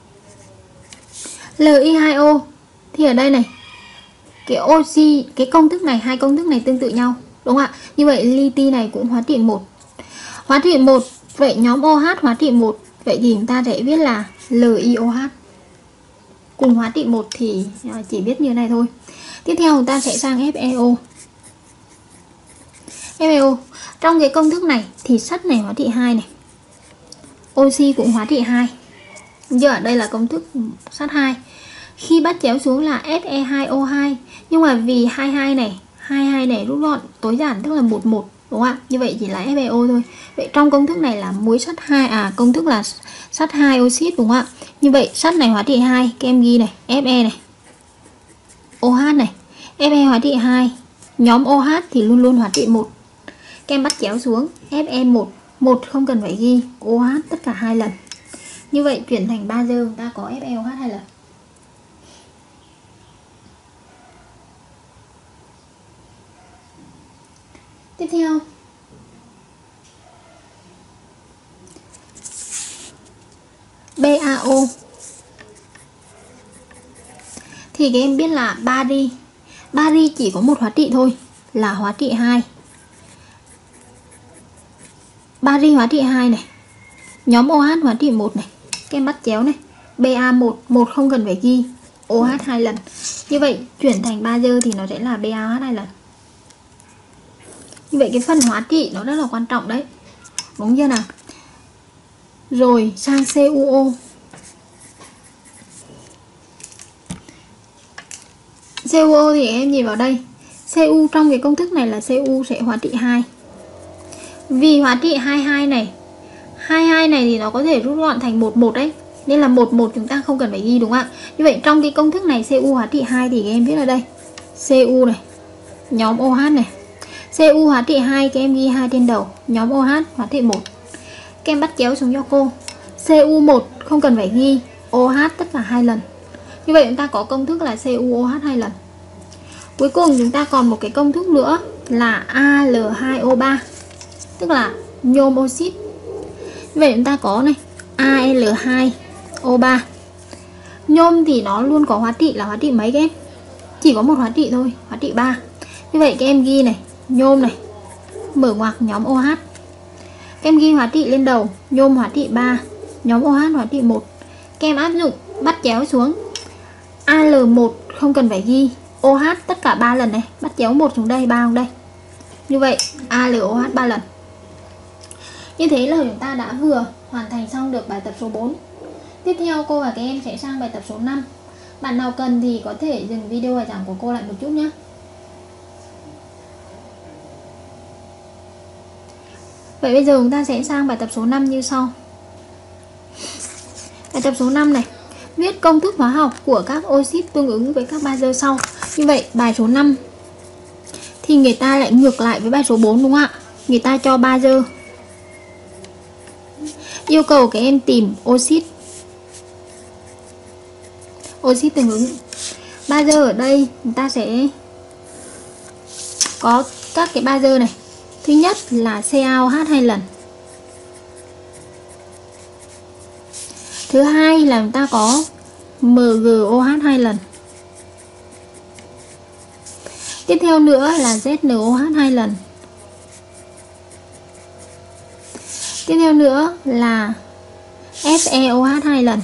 Li2O thì ở đây này, cái oxy, cái công thức này, hai công thức này tương tự nhau, đúng không ạ? Như vậy li này cũng hóa trị 1. Hóa trị 1, vậy nhóm OH hóa trị 1, vậy thì chúng ta sẽ viết là LiOH. Cùng hóa trị 1 thì chỉ viết như này thôi. Tiếp theo chúng ta sẽ sang FeO. FeO, trong cái công thức này thì sắt này hóa trị 2 này. Oxy cũng hóa trị 2. Giờ ở đây là công thức sắt 2. Khi bắt chéo xuống là Fe2O2, nhưng mà vì 22 này, 22 này rút gọn tối giản tức là 11 đúng không ạ? Như vậy chỉ là FeO thôi. Vậy trong công thức này là muối sắt 2 công thức là sắt 2 oxit đúng không ạ? Như vậy sắt này hóa trị 2, các em ghi này, Fe này. OH này, Fe hóa trị 2, nhóm OH thì luôn luôn hóa trị 1. Các em bắt chéo xuống, Fe1, 1 không cần phải ghi, OH tất cả 2 lần. Như vậy chuyển thành bazơ chúng ta có FeOH 2 lần. Tiếp theo BaO thì các em biết là bari chỉ có một hóa trị thôi là hóa trị 2. Bari hóa trị 2 này, nhóm OH hóa trị 1 này, các em bắt chéo này, Ba1, 1 không cần phải ghi, OH 2 lần. Như vậy chuyển thành bazơ thì nó sẽ là BaOH 2 lần. Như vậy cái phần hóa trị nó rất là quan trọng đấy, đúng chưa nào? Rồi sang CuO. CuO thì em nhìn vào đây, Cu trong cái công thức này là Cu sẽ hóa trị 2. Vì hóa trị 22 này, 22 này thì nó có thể rút gọn thành 11 đấy, nên là 11 chúng ta không cần phải ghi đúng không ạ? Như vậy trong cái công thức này Cu hóa trị 2 thì các em viết ở đây, Cu này, nhóm OH này. Cu hóa trị 2 các em ghi 2 trên đầu, nhóm OH hóa trị 1. Các em bắt chéo xuống cho cô. Cu1 không cần phải ghi, OH tất cả 2 lần. Như vậy chúng ta có công thức là CuOH 2 lần. Cuối cùng chúng ta còn một cái công thức nữa là Al2O3, tức là nhôm oxit. Như vậy chúng ta có này, Al2O3. Nhôm thì nó luôn có hóa trị là hóa trị mấy các em? Chỉ có một hóa trị thôi, hóa trị 3. Như vậy các em ghi này, nhôm này, mở ngoặc nhóm OH. Các em ghi hóa trị lên đầu, nhôm hóa trị 3, nhóm OH hóa trị 1. Các em áp dụng bắt chéo xuống. Al1 không cần phải ghi, OH tất cả 3 lần này, bắt chéo 1 xuống đây, 3 xuống đây. Như vậy AlOH 3 lần. Như thế là chúng ta đã vừa hoàn thành xong được bài tập số 4. Tiếp theo cô và các em sẽ sang bài tập số 5. Bạn nào cần thì có thể dừng video bài giảng của cô lại một chút nhé. Vậy bây giờ chúng ta sẽ sang bài tập số 5 như sau. Bài tập số 5 này, viết công thức hóa học của các oxit tương ứng với các bazơ sau. Như vậy bài số 5 thì người ta lại ngược lại với bài số 4 đúng không ạ? Người ta cho bazơ, yêu cầu các em tìm oxit tương ứng. Bazơ ở đây chúng ta sẽ có các cái bazơ này. Thứ nhất là CaOH 2 lần. Thứ hai là chúng ta có MgOH 2 lần. Tiếp theo nữa là ZnOH 2 lần. Tiếp theo nữa là FeOH 2 lần.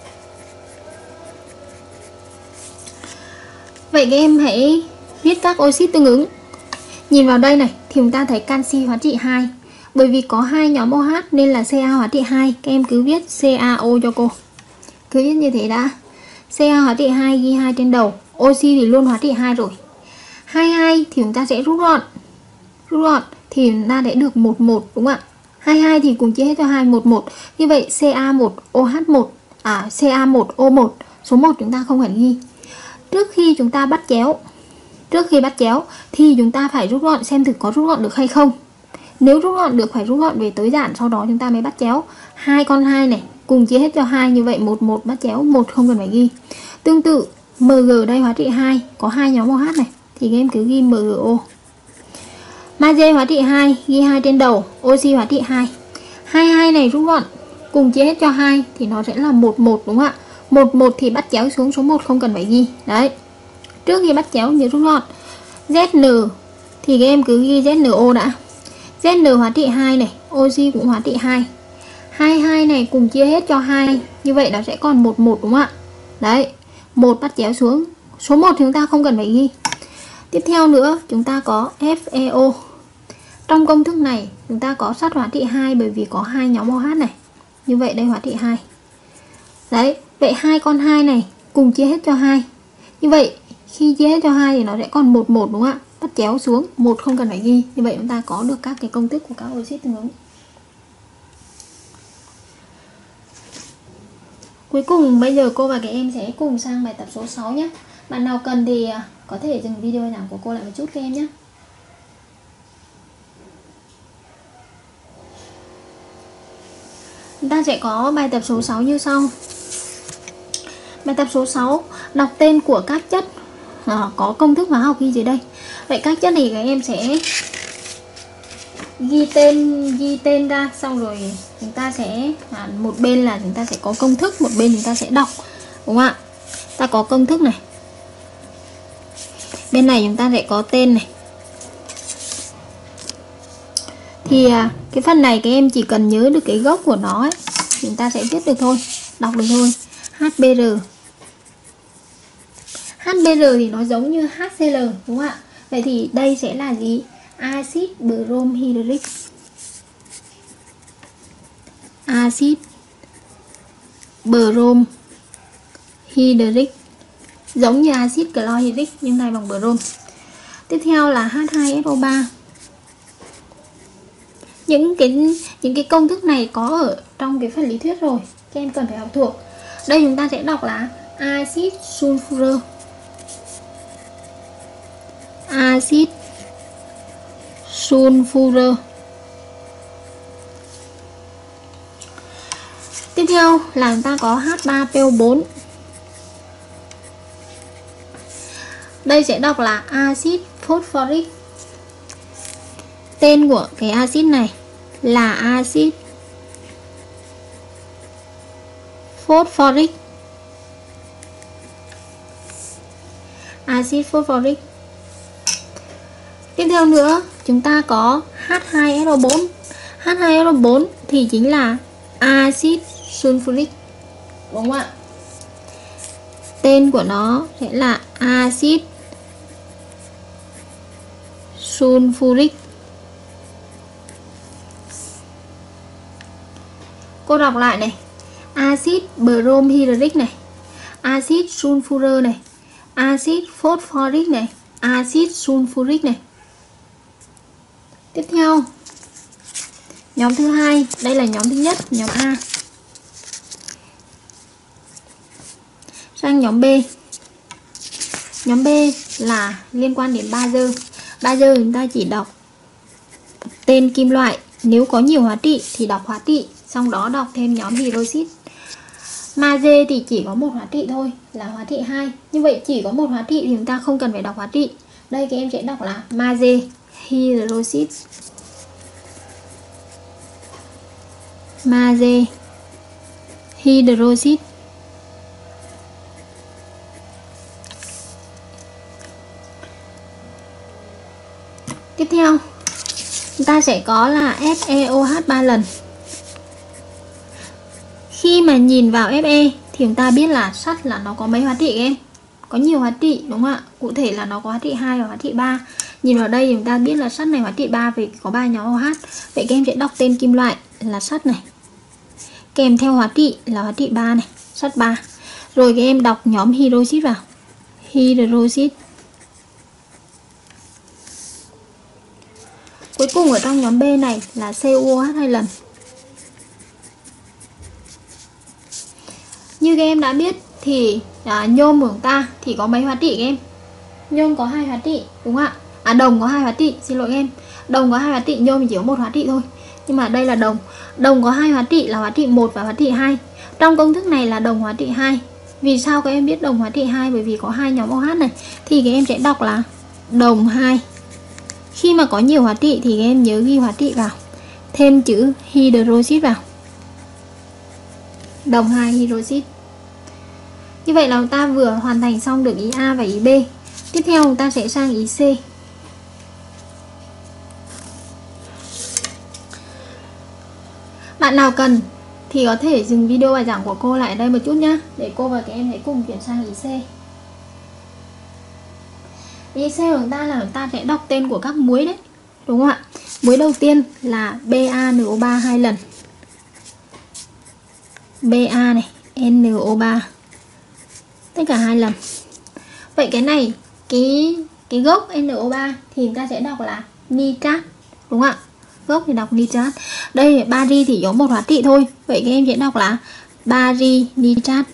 Vậy các em hãy viết các oxit tương ứng. Nhìn vào đây này thì chúng ta thấy canxi hóa trị 2. Bởi vì có 2 nhóm OH nên là Ca hóa trị 2. Các em cứ viết CaO cho cô. Cứ viết như thế đã. Ca hóa trị 2 ghi 2 trên đầu. Oxy thì luôn hóa trị 2 rồi. 22 thì chúng ta sẽ rút gọn. Rút gọn thì chúng ta sẽ được 11 đúng không ạ? 22 thì cùng chia hết cho 2, 11. Như vậy Ca1OH1 Ca1O1, số 1 chúng ta không phải ghi. Trước khi chúng ta bắt chéo thì chúng ta phải rút gọn xem thử có rút gọn được hay không. Nếu rút gọn được phải rút gọn về tối giản, sau đó chúng ta mới bắt chéo. 2 con 2 này cùng chia hết cho 2, như vậy 11 bắt chéo, 1 không cần phải ghi. Tương tự Mg đây hóa trị 2, có 2 nhóm OH này thì các em cứ ghi MgO. Magie hóa trị 2 ghi 2 trên đầu, oxy hóa trị 2. 22 này rút gọn cùng chia hết cho 2 thì nó sẽ là 11 đúng không ạ? 11 thì bắt chéo xuống số 1 không cần phải ghi. Đấy. Trước khi bắt chéo nhớ rút gọn. Zn thì các em cứ ghi ZnO đã. Zn hóa trị 2 này, oxy cũng hóa trị 2. 22 này cùng chia hết cho 2, như vậy nó sẽ còn 11 đúng không ạ? Đấy, 1 bắt chéo xuống. Số 1 chúng ta không cần phải ghi. Tiếp theo nữa, chúng ta có FeO. Trong công thức này, chúng ta có sắt hóa trị 2 bởi vì có 2 nhóm OH này. Như vậy đây hóa trị 2. Đấy, vậy 2 con 2 này cùng chia hết cho 2. Như vậy, khi chia hết cho 2 thì nó sẽ còn 11 đúng không ạ? bắt chéo xuống, một không cần phải ghi. Như vậy chúng ta có được các cái công thức của các oxit tương ứng. Cuối cùng bây giờ cô và các em sẽ cùng sang bài tập số 6 nhé. Bạn nào cần thì có thể dừng video giảng của cô lại một chút các em nhé. Chúng ta sẽ có bài tập số 6 như sau. Bài tập số 6, đọc tên của các chất có công thức hóa học ghi dưới đây. Vậy các chất này các em sẽ ghi tên ra, xong rồi chúng ta sẽ một bên là chúng ta sẽ có công thức, một bên chúng ta sẽ đọc, đúng không ạ? Ta có công thức này, bên này chúng ta sẽ có tên này. Thì cái phần này các em chỉ cần nhớ được cái gốc của nó ấy, chúng ta sẽ viết được thôi, đọc được thôi. HBr. HBr thì nó giống như HCl, đúng không ạ? Vậy thì đây sẽ là gì? Axit bromhydric. Axit bromhydric giống như axit chlorhydric nhưng thay bằng brom. Tiếp theo là H2SO3. Những cái công thức này có ở trong cái phần lý thuyết rồi, các em cần phải học thuộc. Đây chúng ta sẽ đọc là axit sulfur. Axit sulfur. Tiếp theo là chúng ta có H3PO4. Đây sẽ đọc là axit phosphoric. Tên của cái axit này là axit phosphoric. Axit phosphoric. Tiếp theo nữa chúng ta có H2SO4. H2SO4 thì chính là axit sulfuric, đúng không ạ? Tên của nó sẽ là axit sulfuric. Cô đọc lại này: axit bromhydric này, axit sulfur này, axit phosphoric này, axit sulfuric này. Tiếp theo nhóm thứ hai, đây là nhóm thứ nhất, nhóm A. Sang nhóm B. Nhóm B là liên quan đến bazơ. Bazơ chúng ta chỉ đọc tên kim loại, nếu có nhiều hóa trị thì đọc hóa trị, xong đó đọc thêm nhóm hydroxit. Magie thì chỉ có một hóa trị thôi, là hóa trị 2. Như vậy chỉ có một hóa trị thì chúng ta không cần phải đọc hóa trị. Đây các em sẽ đọc là magie hydroxit. Magie hydroxit. Tiếp theo chúng ta sẽ có là FeOH 3 lần. Khi mà nhìn vào Fe thì chúng ta biết là sắt là nó có mấy hóa trị các em? Có nhiều hóa trị, đúng không ạ? Cụ thể là nó có hóa trị 2 và hóa trị 3. Nhìn vào đây chúng ta biết là sắt này hóa trị 3 vì có 3 nhóm OH. Vậy các em sẽ đọc tên kim loại là sắt này, kèm theo hóa trị là hóa trị 3 này, sắt 3. Rồi các em đọc nhóm hydroxit vào. Hydroxit. Cuối cùng ở trong nhóm B này là CuOH 2 lần. Như các em đã biết thì nhôm của chúng ta thì có mấy hóa trị các em? Nhôm có 2 hóa trị, đúng không ạ? Đồng có 2 hóa trị, xin lỗi các em. Đồng có 2 hóa trị, nhôm chỉ có 1 hóa trị thôi. Nhưng mà đây là đồng. Đồng có 2 hóa trị là hóa trị 1 và hóa trị 2. Trong công thức này là đồng hóa trị 2. Vì sao các em biết đồng hóa trị 2? Bởi vì có 2 nhóm OH này. Thì các em sẽ đọc là đồng 2. Khi mà có nhiều hóa trị thì các em nhớ ghi hóa trị vào, thêm chữ hydroxit vào. Đồng 2 hydroxit. Như vậy là chúng ta vừa hoàn thành xong được ý A và ý B. Tiếp theo chúng ta sẽ sang ý C. Bạn nào cần thì có thể dừng video bài giảng của cô lại ở đây một chút nhé, để cô và các em hãy cùng chuyển sang ý C. Ý C của chúng ta là chúng ta sẽ đọc tên của các muối đấy, đúng không ạ? Muối đầu tiên là BaNO3 2 lần. Ba này, NO3 tất cả 2 lần. Vậy cái này cái cái gốc NO3 thì chúng ta sẽ đọc là nitrat, đúng không ạ? Gốc thì đọc nitrat. Đây bari thì có một hóa trị thôi, vậy các em sẽ đọc là bari nitrat.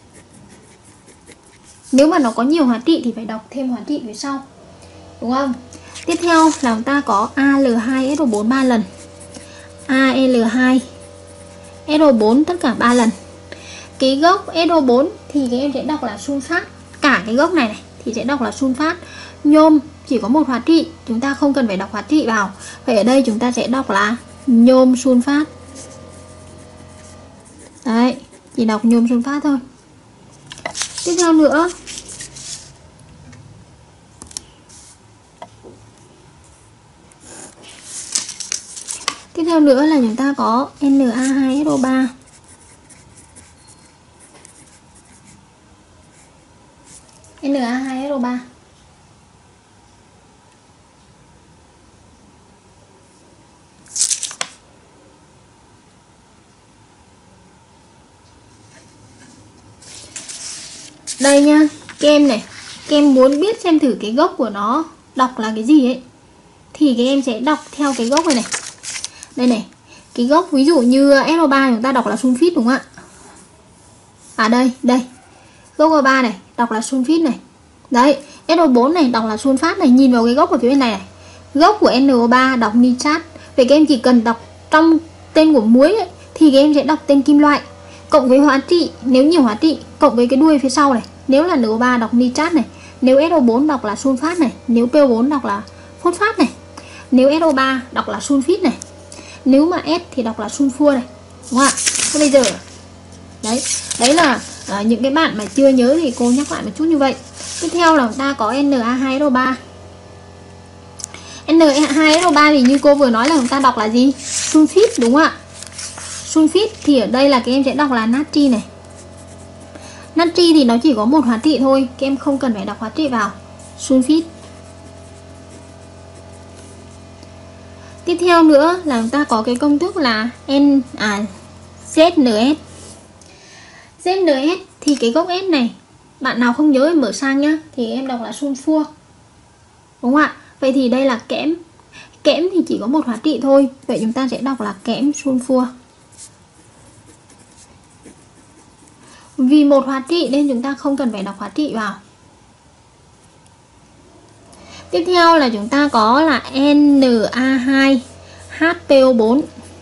Nếu mà nó có nhiều hóa trị thì phải đọc thêm hóa trị phía sau, đúng không? Tiếp theo là chúng ta có Al2SO4 3 lần, Al2 SO4 tất cả 3 lần. Cái gốc SO4 thì các em sẽ đọc là sunfat. Cả cái gốc này thì sẽ đọc là sunfat. Nhôm chỉ có một hóa trị, chúng ta không cần phải đọc hóa trị vào. Vậy ở đây chúng ta sẽ đọc là nhôm sunfat. Đấy, chỉ đọc nhôm sunfat thôi. Tiếp theo nữa là chúng ta có Na2SO3. Na2SO3. Đây nha, kem này, kem muốn biết xem thử cái gốc của nó đọc là cái gì ấy thì các em sẽ đọc theo cái gốc này này. Đây này, cái gốc ví dụ như SO3 chúng ta đọc là sunfit, đúng không ạ? À đây, gốc O3 này đọc là sunfit này. Đấy, SO4 này đọc là sunfat này, nhìn vào cái gốc ở phía bên này này. Gốc của NO3 đọc nitrat. Vậy các em chỉ cần đọc trong tên của muối ấy, thì các em sẽ đọc tên kim loại cộng với hóa trị, nếu nhiều hóa trị, cộng với cái đuôi phía sau này. Nếu là NO3 đọc nitrat này, nếu SO4 đọc là sunfat này, nếu PO4 đọc là phosphat này, nếu SO3 đọc là sunfit này, nếu mà S thì đọc là sulfur này, đúng không ạ? Thế bây giờ đấy là những cái bạn mà chưa nhớ thì cô nhắc lại một chút như vậy. Tiếp theo là chúng ta có Na2SO3. Na2SO3 thì như cô vừa nói là chúng ta đọc là gì? Sunfit, đúng không ạ? Sunfit thì ở đây là các em sẽ đọc là natri này. Natri thì nó chỉ có một hóa trị thôi, các em không cần phải đọc hóa trị vào. Sunfit. Tiếp theo nữa là chúng ta có cái công thức là ZNS. ZNS thì cái gốc S này, bạn nào không nhớ thì mở sang nhá, thì em đọc là sulfur, đúng không ạ? Vậy thì đây là kẽm. Kẽm thì chỉ có một hóa trị thôi, vậy chúng ta sẽ đọc là kẽm sulfur. Vì một hóa trị nên chúng ta không cần phải đọc hóa trị vào. Tiếp theo là chúng ta có là Na2HPO4,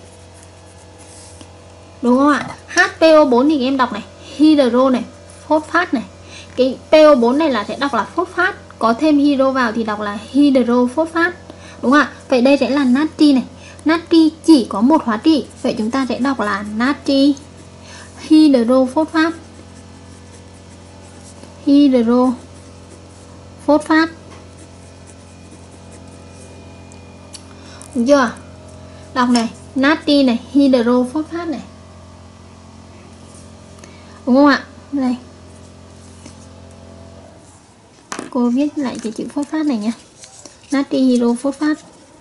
đúng không ạ? HPO4 thì các em đọc này, hydro này, phosphat này. Cái PO4 này là sẽ đọc là phosphat, có thêm hydro vào thì đọc là hydro phosphat, đúng không ạ? Vậy đây sẽ là natri này. Natri chỉ có một hóa trị, vậy chúng ta sẽ đọc là natri hydro phosphat. Hydro phosphat. Đúng chưa? Đọc này, natri này, hydro phosphat này, đúng không ạ? Đây, cô viết lại cái chữ phosphat này nha. Natri hydro phosphat.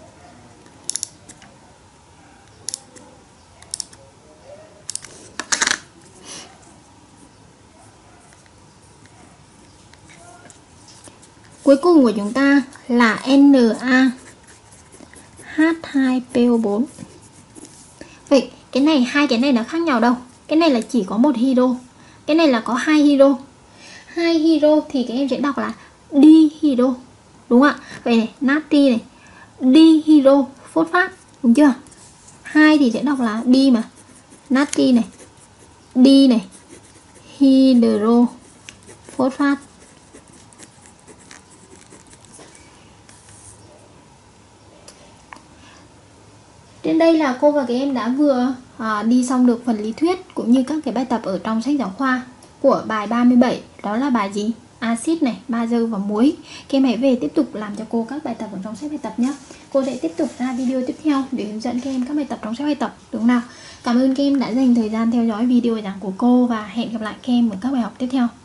Cuối cùng của chúng ta là NaH2PO4. Vậy cái này, hai cái này nó khác nhau đâu? Cái này là chỉ có một hydro, cái này là có hai hydro. Hai hydro thì các em sẽ đọc là dihydro, đúng không ạ? Vậy này, natri này, dihydro phosphat, đúng chưa? Hai thì sẽ đọc là đi mà. Natri này, đi này, hydro phosphat. Trên đây là cô và các em đã vừa đi xong được phần lý thuyết cũng như các cái bài tập ở trong sách giáo khoa của bài 37. Đó là bài gì? Axit này, bazơ và muối. Các em hãy về tiếp tục làm cho cô các bài tập ở trong sách bài tập nhé. Cô sẽ tiếp tục ra video tiếp theo để hướng dẫn các em các bài tập trong sách bài tập, đúng không nào? Cảm ơn các em đã dành thời gian theo dõi video giảng của cô và hẹn gặp lại các em ở các bài học tiếp theo.